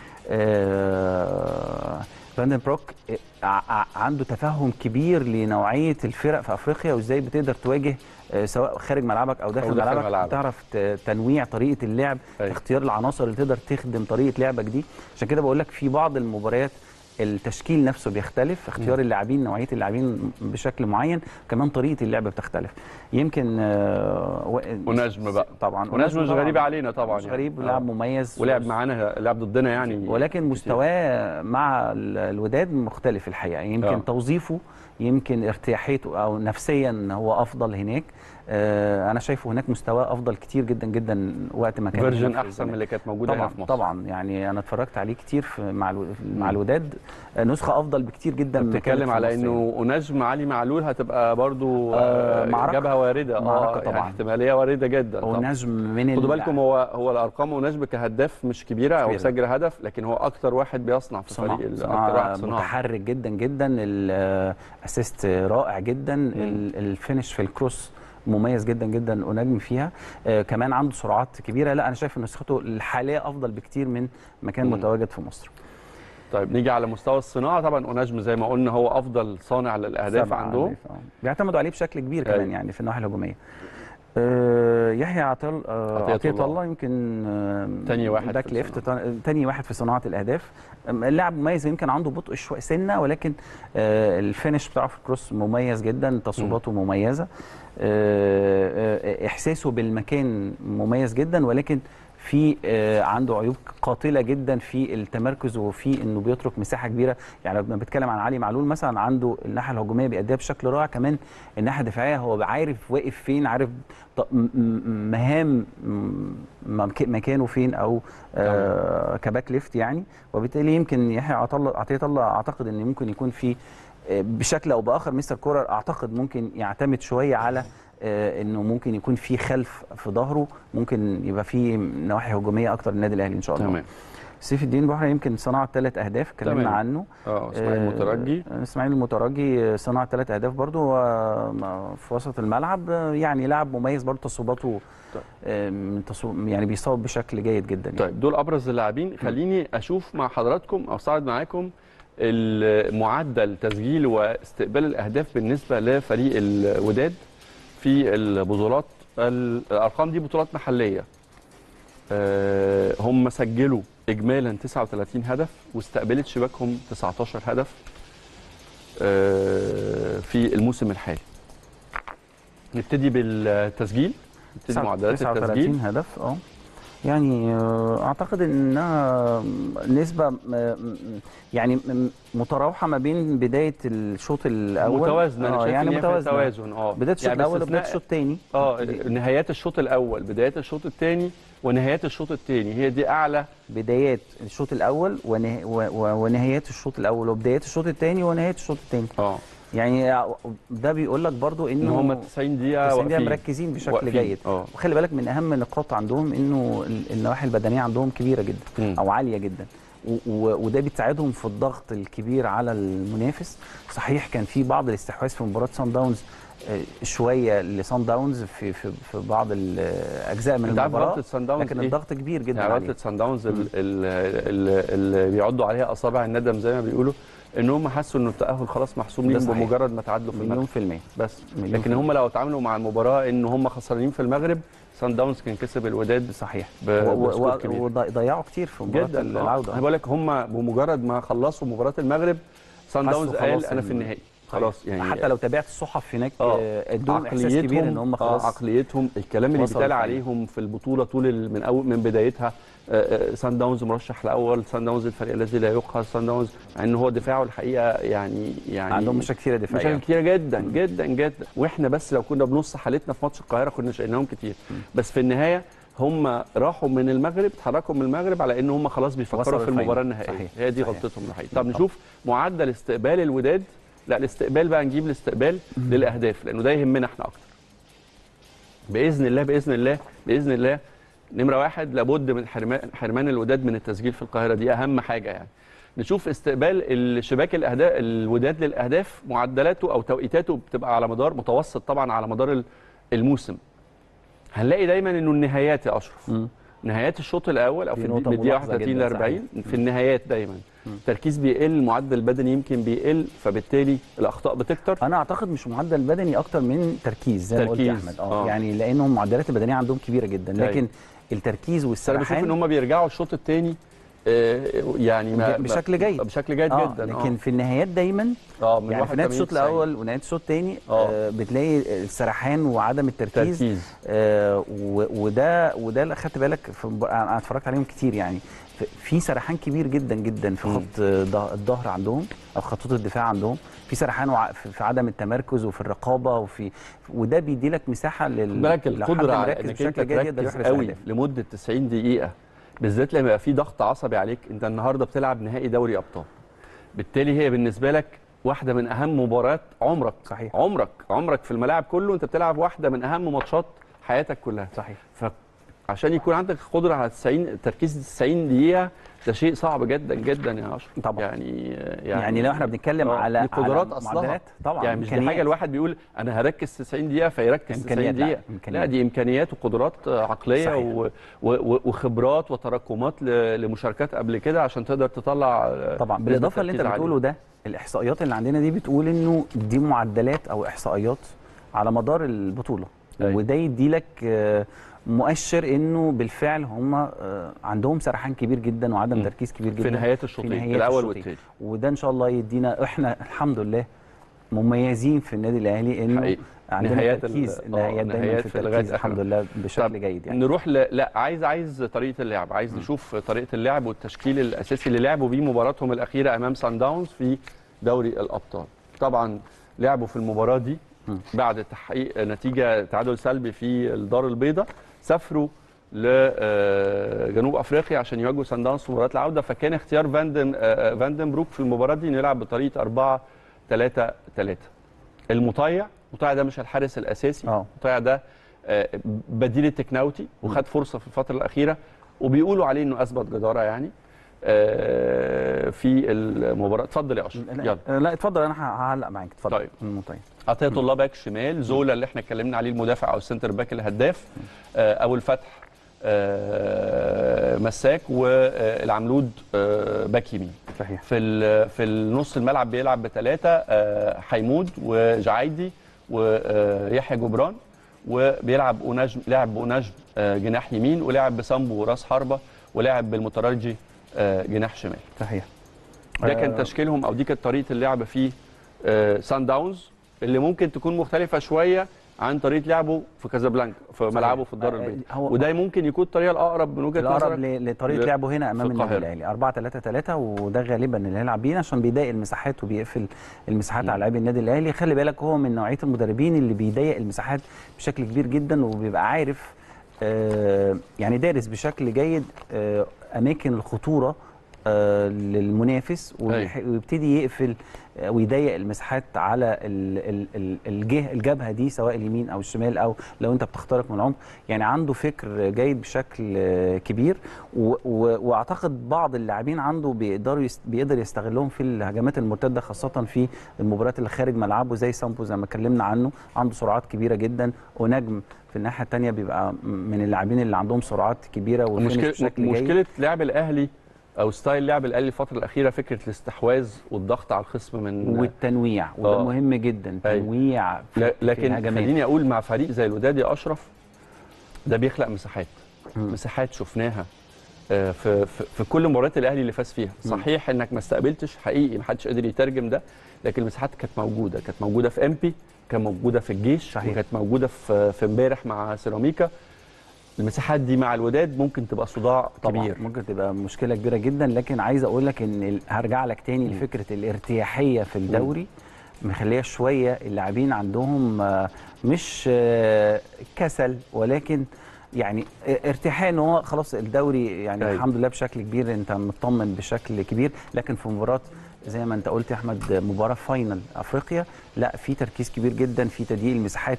فاندن بروك عنده تفهم كبير لنوعيه الفرق في افريقيا، وازاي بتقدر تواجه سواء خارج ملعبك او داخل ملعبك، تعرف تنويع طريقه اللعب، اختيار العناصر اللي تقدر تخدم طريقه لعبك دي. عشان كده بقول لك في بعض المباريات التشكيل نفسه بيختلف، اختيار اللاعبين، نوعيه اللاعبين بشكل معين، كمان طريقه اللعب بتختلف. يمكن ونجم بقى طبعا، ونجم مش غريب علينا طبعا، مش غريب، لاعب مميز ولعب معانا، لعب ضدنا يعني، ولكن مستواه مع الوداد مختلف الحقيقه. يمكن توظيفه، يمكن ارتياحيته او نفسيا هو افضل هناك. انا شايفه هناك مستواه افضل كتير جدا جدا وقت ما كان فيرجن احسن من اللي كانت موجوده هنا في مصر. طبعا يعني انا اتفرجت عليه كتير مع الوداد، نسخه افضل بكتير جدا. بتتكلم على انه نجم علي معلول هتبقى برضو جبهه وارده، معركه طبعا، يعني احتماليه وارده جدا. ونجم من خدوا بالكم هو الارقام ونجم كهداف مش كبيره او سجل هدف، لكن هو اكتر واحد بيصنع في الفريق، اكتر واحد صناعه، متحرك جدا جدا، الاسيست رائع جدا، الفينش في الكروس مميز جدا جدا ونجم فيها. كمان عنده سرعات كبيره. لا انا شايف ان نسخته الحاليه افضل بكتير من ما كان متواجد في مصر. طيب نيجي على مستوى الصناعه. طبعا ونجم زي ما قلنا هو افضل صانع للاهداف عندهم، بيعتمدوا عليه بشكل كبير كمان يعني في الناحيه الهجوميه. يحيى عطية الله يمكن تاني واحد باك ليفت، تاني واحد في صناعه الاهداف. اللاعب مميز، يمكن عنده بطء شويه سنه، ولكن الفينش بتاعه في الكروس مميز جدا، تصويباته مميزه، احساسه بالمكان مميز جدا، ولكن في عنده عيوب قاتله جدا في التمركز وفي انه بيترك مساحه كبيره. يعني لما بنتكلم عن علي معلول مثلا، عنده الناحيه الهجوميه بيأديها بشكل رائع، كمان الناحيه الدفاعيه هو عارف واقف فين، عارف مهام مكانه فين، او كباك ليفت يعني. وبالتالي يمكن يحيى عطية الله اعتقد ان ممكن يكون في بشكل او باخر مستر كولر اعتقد ممكن يعتمد شويه على انه ممكن يكون في خلف في ظهره، ممكن يبقى في نواحي هجوميه اكتر للنادي الاهلي ان شاء الله. تمام. سيف الدين بحر يمكن صنع 3 اهداف اتكلمنا عنه. اسماعيل المترجي صنع 3 اهداف برضو في وسط الملعب، يعني لاعب مميز برضو، تصويباته يعني بيصوب بشكل جيد جدا يعني. طيب دول ابرز اللاعبين. خليني اشوف مع حضراتكم او استعرض معاكم المعدل تسجيل واستقبال الاهداف بالنسبه لفريق الوداد في البطولات. الارقام دي بطولات محليه. هم سجلوا اجمالا 39 هدف واستقبلت شباكهم 19 هدف في الموسم الحالي. نبتدي بالتسجيل، نبتدي معدلات 39 هدف. يعني اعتقد انها نسبه يعني متراوحه ما بين بدايه الشوط الاول، متوازنه. انا شايف يعني متوازنه، توازن. بدايه الشوط الاول وبدايه الشوط الثاني، نهايات الشوط الاول، بدايات الشوط الثاني ونهايات الشوط الثاني، هي دي اعلى بدايات الشوط الاول ونهايات الشوط الاول، وبدايات الشوط الثاني ونهايات الشوط الثاني. يعني ده بيقول لك برضو ان هم 90 دقيقه مركزين بشكل جيد. وخلي بالك من اهم النقاط عندهم انه النواحي البدنيه عندهم كبيره جدا او عاليه جدا، وده بيساعدهم في الضغط الكبير على المنافس. صحيح كان في بعض الاستحواذ في مباراه سان داونز شويه لسان داونز في بعض الاجزاء من المباراه، لكن الضغط كبير جدا يعني غلطه سان داونز اللي بيعضوا عليها اصابع الندم زي ما بيقولوا، ان هم حسوا ان التاهل خلاص محسوم ليهم بمجرد ما تعادلوا في المغرب. مليون %. بس لكن هم لو اتعاملوا مع المباراه ان هم خسرانين في المغرب، سان داونز كان كسب الوداد. صحيح. وضيعوا كتير في مباراه العوده. انا بقول لك هم بمجرد ما خلصوا مباراه المغرب، سان داونز قال انا في النهائي خلاص. يعني حتى لو تابعت الصحف هناك ادوهم احساس كبير ان هم خلاص. عقليتهم، الكلام اللي بيتقال عليهم في البطوله طول من بدايتها، سان داونز مرشح الاول، سان داونز الفريق الذي لا يقهر، سان داونز مع ان هو دفاعه الحقيقه يعني عندهم مشاكل كتيره دفاعيه، مشاكل كتيره جدا جدا جدا. واحنا بس لو كنا بنص حالتنا في ماتش القاهره كنا شايلناهم كتير. بس في النهايه هم راحوا من المغرب، اتحركوا من المغرب على ان هم خلاص بيفكروا في المباراه النهائيه. هي دي غلطتهم الحقيقه. طب نشوف معدل استقبال الوداد. لا الاستقبال بقى، نجيب الاستقبال للاهداف لانه ده يهمنا احنا اكتر. باذن الله باذن الله باذن الله. نمره 1 لابد من حرمان الوداد من التسجيل في القاهره، دي اهم حاجه يعني. نشوف استقبال الشباك الاهداف الوداد للاهداف، معدلاته او توقيتاته بتبقى على مدار متوسط طبعا على مدار الموسم. هنلاقي دايما انه النهايات يا اشرف، نهايات الشوط الاول او في الدقيقه 31 ل 40 في النهايات دايما التركيز بيقل، المعدل البدني يمكن بيقل، فبالتالي الاخطاء بتكتر. انا اعتقد مش معدل بدني اكتر من تركيز زي ما قلت يا احمد. يعني لانهم المعدلات البدنيه عندهم كبيره جدا، لكن التركيز والسرعان انا بشوف ان هم بيرجعوا الشوط الثاني يعني بشكل جيد جدا. لكن في النهايات دايما يعني في نهايه الشوط الاول ونهايه الشوط الثاني بتلاقي السرحان وعدم التركيز. وده اللي خدت بالك انا اتفرجت عليهم كتير، يعني في سرحان كبير جدا جدا في خط الظهر عندهم او خطوط الدفاع عندهم، في سرحان في عدم التمركز وفي الرقابه وده بيدي لك مساحه بالك القدره على انك انت تركز قوي لمده 90 دقيقه، بالذات لما يبقى في ضغط عصبي عليك. انت النهارده بتلعب نهائي دوري ابطال، بالتالي هي بالنسبه لك واحده من اهم مباريات عمرك. صحيح. عمرك في الملاعب كله انت بتلعب واحده من اهم ماتشات حياتك كلها. صحيح. فعشان يكون عندك قدره على تركيز 90 دقيقه، ده شيء صعب جدا جدا يا اشرف. طبعا. يعني لو احنا بنتكلم على قدرات اصلها طبعا، يعني مش دي حاجه الواحد بيقول انا هركز 90 دقيقه فيركز 90 دقيقه. لا دي امكانيات وقدرات عقليه وخبرات وتراكمات لمشاركات قبل كده عشان تقدر تطلع. طبعا بالاضافه اللي انت بتقوله ده، الاحصائيات اللي عندنا دي بتقول انه دي معدلات او احصائيات على مدار البطوله. وده يدي لك مؤشر انه بالفعل هم عندهم سرحان كبير جدا وعدم تركيز كبير جدا في نهايات الشوطين الاول والثاني، وده ان شاء الله يدينا احنا الحمد لله مميزين في النادي الاهلي انه عندنا تركيز نهايات دايما في التركيز الحمد لله بشكل جيد. يعني نروح لا عايز طريقه اللعب، عايز نشوف طريقه اللعب والتشكيل الاساسي اللي لعبوا بيه مباراتهم الاخيره امام سان داونز في دوري الابطال. طبعا لعبوا في المباراه دي بعد تحقيق نتيجه تعادل سلبي في الدار البيضاء، سافروا لجنوب افريقيا عشان يواجهوا سان داونز في مباراه العوده، فكان اختيار فاندن بروك في المباراه دي انه يلعب بطريقه 4-3-3. المطيع ده مش الحارس الاساسي، المطيع ده بديل التكناوتي وخد فرصه في الفتره الاخيره وبيقولوا عليه انه اثبت جداره يعني في المباراه. اتفضل يا اشرف. يلا. لا اتفضل، انا هعلق معاك. اتفضل. طيب المطيع عطيه الله باك شمال، زولا اللي احنا اتكلمنا عليه المدافع او السنتر باك الهداف، ابو الفتح مساك، والعملود باك يمين. صحيح. في النص الملعب بيلعب بثلاثه، حيمود وجعيدي ويحيى جبران، وبيلعب اوناجم، لاعب بوناجم جناح يمين، ولاعب بسامبو راس حربه، ولاعب بالمترجي جناح شمال. صحيح. ده كان تشكيلهم او دي كانت طريقه اللعب في سان داونز، اللي ممكن تكون مختلفه شويه عن طريقه لعبه في كازابلانكا في ملعبه في الدار البيضاء، وده ممكن يكون الطريقه الاقرب من وجهه نظرك الاقرب لطريقه لعبه هنا امام النادي الاهلي 4-3-3، وده غالبا اللي هيلعب بيه عشان بيضايق المساحات وبيقفل المساحات على لاعبي النادي الاهلي. خلي بالك هو من نوعيه المدربين اللي بيضيق المساحات بشكل كبير جدا، وبيبقى عارف يعني دارس بشكل جيد اماكن الخطوره للمنافس، ويبتدي يقفل ويضيق المساحات على الجبهه دي سواء اليمين او الشمال، او لو انت بتخترق من العمق. يعني عنده فكر جيد بشكل كبير، واعتقد بعض اللاعبين عنده بيقدر يستغلهم في الهجمات المرتده، خاصه في المباريات اللي خارج ملعبه زي سامبو زي ما اتكلمنا عنه، عنده سرعات كبيره جدا، ونجم في الناحيه الثانيه بيبقى من اللاعبين اللي عندهم سرعات كبيره وفينش بشكل جيد. مشكله لعب الاهلي او ستايل لعب الاهلي الفتره الاخيره فكره الاستحواذ والضغط على الخصم من والتنويع، وده مهم جدا، تنويع لكن خليني اقول مع فريق زي الوداد يا اشرف، ده بيخلق مساحات شفناها في كل مباريات الاهلي اللي فاز فيها. صحيح انك ما استقبلتش، حقيقي ما حدش قادر يترجم ده، لكن المساحات كانت موجوده في امبي، كانت موجوده في الجيش، وكانت موجوده في امبارح مع سيراميكا. المساحات دي مع الوداد ممكن تبقى صداع كبير، ممكن تبقى مشكله كبيره جدا. لكن عايز اقول لك ان هرجع لك تاني لفكره الارتياحيه في الدوري، مخليه شويه اللاعبين عندهم مش كسل، ولكن يعني ارتياحيه ان هو خلاص الدوري يعني الحمد لله بشكل كبير انت مطمن بشكل كبير. لكن في مباراه زي ما انت قلت يا احمد، مباراه فاينل افريقيا، لا في تركيز كبير جدا في تضييق المساحات.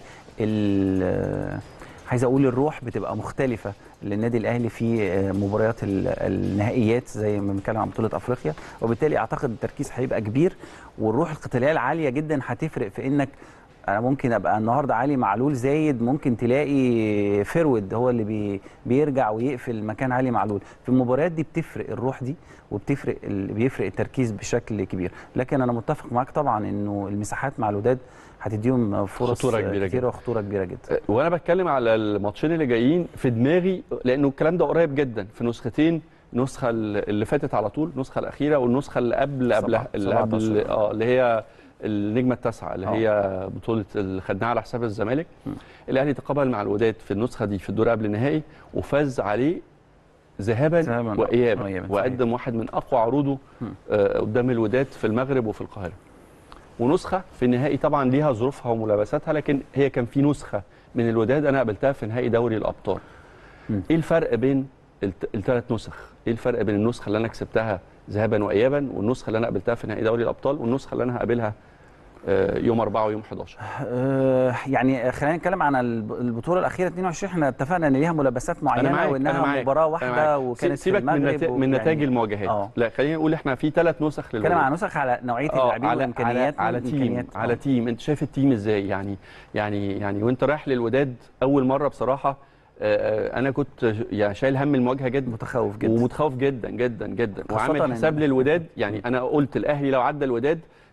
عايز اقول الروح بتبقى مختلفه للنادي الاهلي في مباريات النهائيات زي ما بنتكلم عن بطوله افريقيا، وبالتالي اعتقد التركيز هيبقى كبير، والروح القتاليه العاليه جدا هتفرق في انك انا ممكن ابقى النهارده علي معلول زايد، ممكن تلاقي فرود هو اللي بيرجع ويقفل مكان علي معلول. في المباريات دي بتفرق الروح دي، بيفرق التركيز بشكل كبير. لكن انا متفق معاك طبعا انه المساحات مع الوداد هتديهم فرص خطوره كبيره كتير وخطوره كبيره جدا. وانا بتكلم على الماتشين اللي جايين في دماغي، لانه الكلام ده قريب جدا في نسختين، النسخه اللي فاتت على طول، النسخه الاخيره، والنسخه اللي قبلها اللي هي النجمه التاسعه اللي هي بطوله اللي خدناها على حساب الزمالك. الاهلي تقابل مع الوداد في النسخه دي في الدور قبل النهائي، وفاز عليه ذهابا وايابا، وقدم واحد من اقوى عروضه قدام الوداد في المغرب وفي القاهره. ونسخه في النهائي طبعا ليها ظروفها وملابساتها، لكن هي كان في نسخه من الوداد انا قابلتها في نهائي دوري الابطال. ايه الفرق بين الثلاث نسخ؟ ايه الفرق بين النسخه اللي انا كسبتها ذهابا وايابا، والنسخه اللي انا قابلتها في نهائي دوري الابطال، والنسخه اللي انا هقابلها يوم 4 ويوم 11؟ يعني خلينا نتكلم عن البطوله الاخيره 22. احنا اتفقنا ان ليها ملابسات معينه وانها مباراه واحده وكانت سيبك من نتائج المواجهات. لا خلينا نقول احنا في 3 نسخ نتكلم عن نسخ على نوعيه اللاعبين وامكانيات على تيم. انت شايف التيم ازاي؟ يعني وانت رايح للوداد اول مره بصراحه انا كنت يعني شايل هم المواجهه جدا، متخوف جدا جدا جدا، وعامل حساب للوداد. يعني انا قلت الاهلي لو عدى الوداد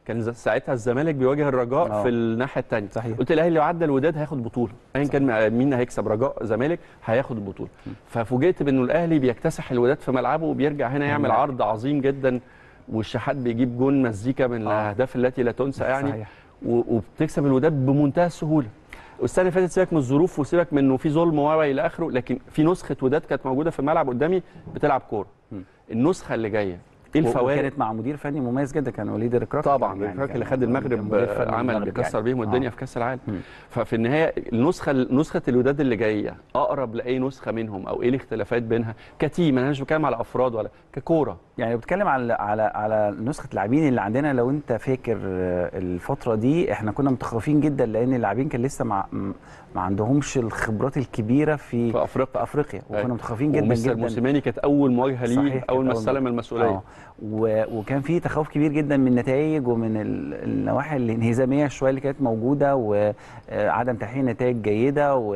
كان ساعتها الزمالك بيواجه الرجاء في الناحيه الثانيه. قلت الاهلي لو عدى الوداد هياخد بطوله، ايا كان مين هيكسب، رجاء زمالك هياخد البطوله. ففوجئت بانه الاهلي بيكتسح الوداد في ملعبه وبيرجع هنا يعمل عرض عظيم جدا، والشحات بيجيب جون مزيكا من الاهداف التي لا تنسى يعني، وبتكسب الوداد بمنتهى السهوله. والسنه اللي فاتت سيبك من الظروف وسيبك من انه في ظلم الى اخره، لكن في نسخه وداد كانت موجوده في الملعب قدامي بتلعب كوره. النسخه اللي جايه ايه الفوارق؟ كانت مع مدير فني مميز جدا، كان وليد الركراكي طبعا الركراكي اللي خد المغرب عمل كسر بيهم الدنيا في كاس العالم. ففي النهايه نسخه الوداد اللي جايه اقرب لاي نسخه منهم، او ايه الاختلافات بينها كتيم؟ انا مش بتكلم على افراد ولا ككوره، يعني بتكلم على نسخه اللاعبين اللي عندنا. لو انت فاكر الفتره دي احنا كنا متخوفين جدا، لان اللاعبين كان لسه ما عندهمش الخبرات الكبيره في افريقيا وكنا متخوفين جدا جدا. موسيماني كانت اول مواجهه ليه اول ما استلم المسؤوليه. وكان في تخوف كبير جدا من النتائج ومن النواحي الانهزاميه شويه اللي كانت موجوده، وعدم تحقيق نتائج جيده، و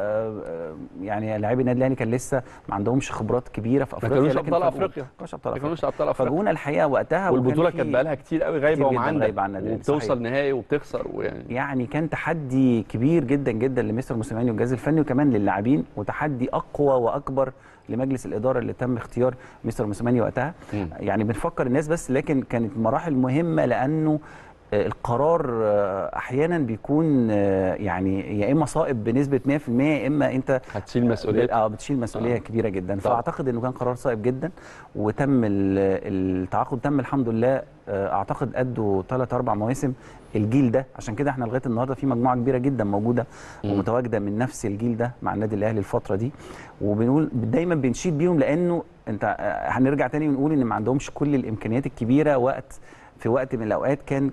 يعني لاعبي النادي الاهلي كان لسه ما عندهمش خبرات كبيره في افريقيا. ما كانوش ابطال افريقيا، فجونا الحقيقه وقتها، والبطوله كانت بقى لها كتير قوي غايبه ومعندة، وبتوصل نهائي وبتخسر، يعني كان تحدي كبير جدا جدا لمستر موسيماني والجهاز الفني وكمان للاعبين، وتحدي اقوى واكبر لمجلس الاداره اللي تم اختيار مستر موسيماني وقتها. يعني بنفكر الناس بس، لكن كانت مراحل مهمه، لانه القرار احيانا بيكون يعني يا اما صائب بنسبه 100%، يا اما انت هتشيل مسؤوليه بتشيل مسؤوليه كبيره جدا. فاعتقد انه كان قرار صائب جدا، وتم التعاقد تم الحمد لله. اعتقد ادوا 3-4 مواسم الجيل ده، عشان كده احنا لغايه النهارده في مجموعه كبيره جدا موجوده ومتواجده من نفس الجيل ده مع النادي الاهلي الفتره دي، وبنقول دايما بنشيد بيهم، لانه انت هنرجع تاني ونقول ان ما عندهمش كل الامكانيات الكبيره. في وقت من الاوقات كان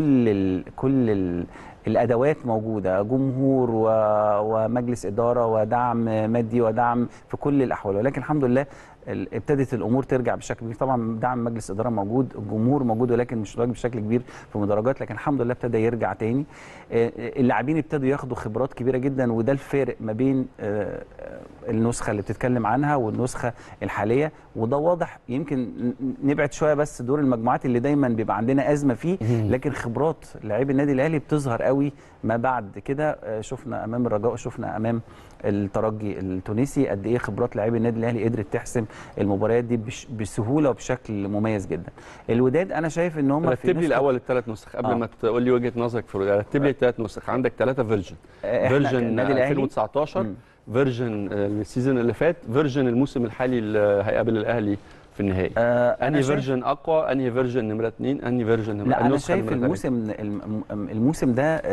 كل الادوات موجوده، جمهور ومجلس اداره ودعم مادي ودعم في كل الاحوال، ولكن الحمد لله ابتدت الامور ترجع بشكل كبير. طبعا دعم مجلس اداره موجود، الجمهور موجود، ولكن مش متواجد بشكل كبير في مدرجات، لكن الحمد لله ابتدى يرجع تاني. اللاعبين ابتدوا ياخدوا خبرات كبيره جدا، وده الفارق ما بين النسخه اللي بتتكلم عنها والنسخه الحاليه، وده واضح. يمكن نبعد شويه بس دور المجموعات اللي دايما بيبقى عندنا ازمه فيه، لكن خبرات لاعبي النادي الاهلي بتظهر قوي ما بعد كده. شفنا امام الرجاء، شفنا امام الترجي التونسي قد ايه خبرات لاعبي النادي الاهلي قدرت تحسم المباريات دي بسهوله وبشكل مميز جدا. الوداد انا شايف ان هم رتب لي الاول الثلاث نسخ قبل ما تقول لي وجهه نظرك في الوداد. رتب لي الثلاث نسخ. عندك 3 فيرجن 2019، فيرجن السيزون اللي فات، فيرجن الموسم الحالي اللي هيقابل الاهلي في النهائي. انهي فيرجن اقوى؟ انهي فيرجن نمره 2؟ انهي فيرجن نمره؟ لا انا شايف الموسم ده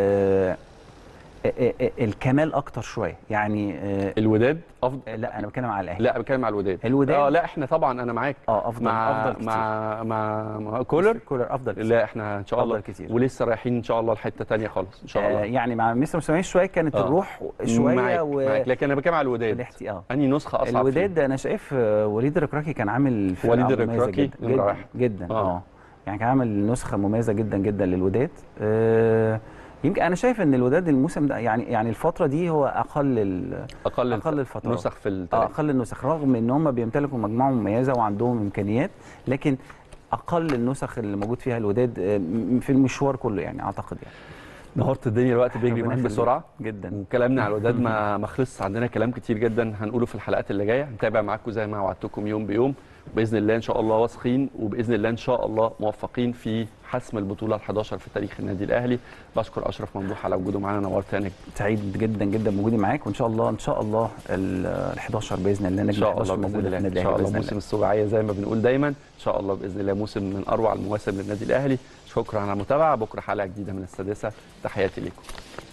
الكمال اكتر شويه يعني. الوداد افضل؟ لا انا بتكلم على الاهلي. لا بتكلم على الوداد. لا احنا طبعا انا معاك. افضل كتير مع كولر افضل كتير. لا احنا ان شاء الله كتير. ولسه رايحين ان شاء الله لحته ثانيه خالص ان شاء الله. يعني مع مستر موسيماني شويه كانت الروح شويه معاك. لكن انا بتكلم على الوداد. انهي نسخه اصعب؟ الوداد انا شايف وليد الركراكي كان عامل وليد الركراكي جدا يعني كان عامل نسخه مميزه جدا جدا للوداد. يمكن انا شايف ان الوداد الموسم ده يعني الفتره دي هو اقل الفترات نسخ في التاريخ. اقل النسخ، رغم ان هم بيمتلكوا مجموعه مميزه وعندهم امكانيات، لكن اقل النسخ اللي موجود فيها الوداد في المشوار كله يعني اعتقد يعني. نهارت الدنيا، الوقت بيجري معاك بسرعه جدا، وكلامنا على الوداد ما خلص. عندنا كلام كتير جدا هنقوله في الحلقات اللي جايه. هنتابع معاكم زي ما وعدتكم يوم بيوم باذن الله. ان شاء الله واثقين، وباذن الله ان شاء الله موفقين في حسم البطوله ال11 في تاريخ النادي الاهلي. بشكر اشرف ممدوح على وجوده معانا، نورتنا. سعيد جدا جدا بوجودي معاك، وان شاء الله ال11 باذن الله ان شاء الله موجوده في النادي الاهلي. ان شاء الله موسم السباعيه زي ما بنقول دايما. ان شاء الله باذن الله موسم من اروع المواسم للنادي الاهلي. شكرا على المتابعه. بكره حلقه جديده من السادسه. تحياتي لكم.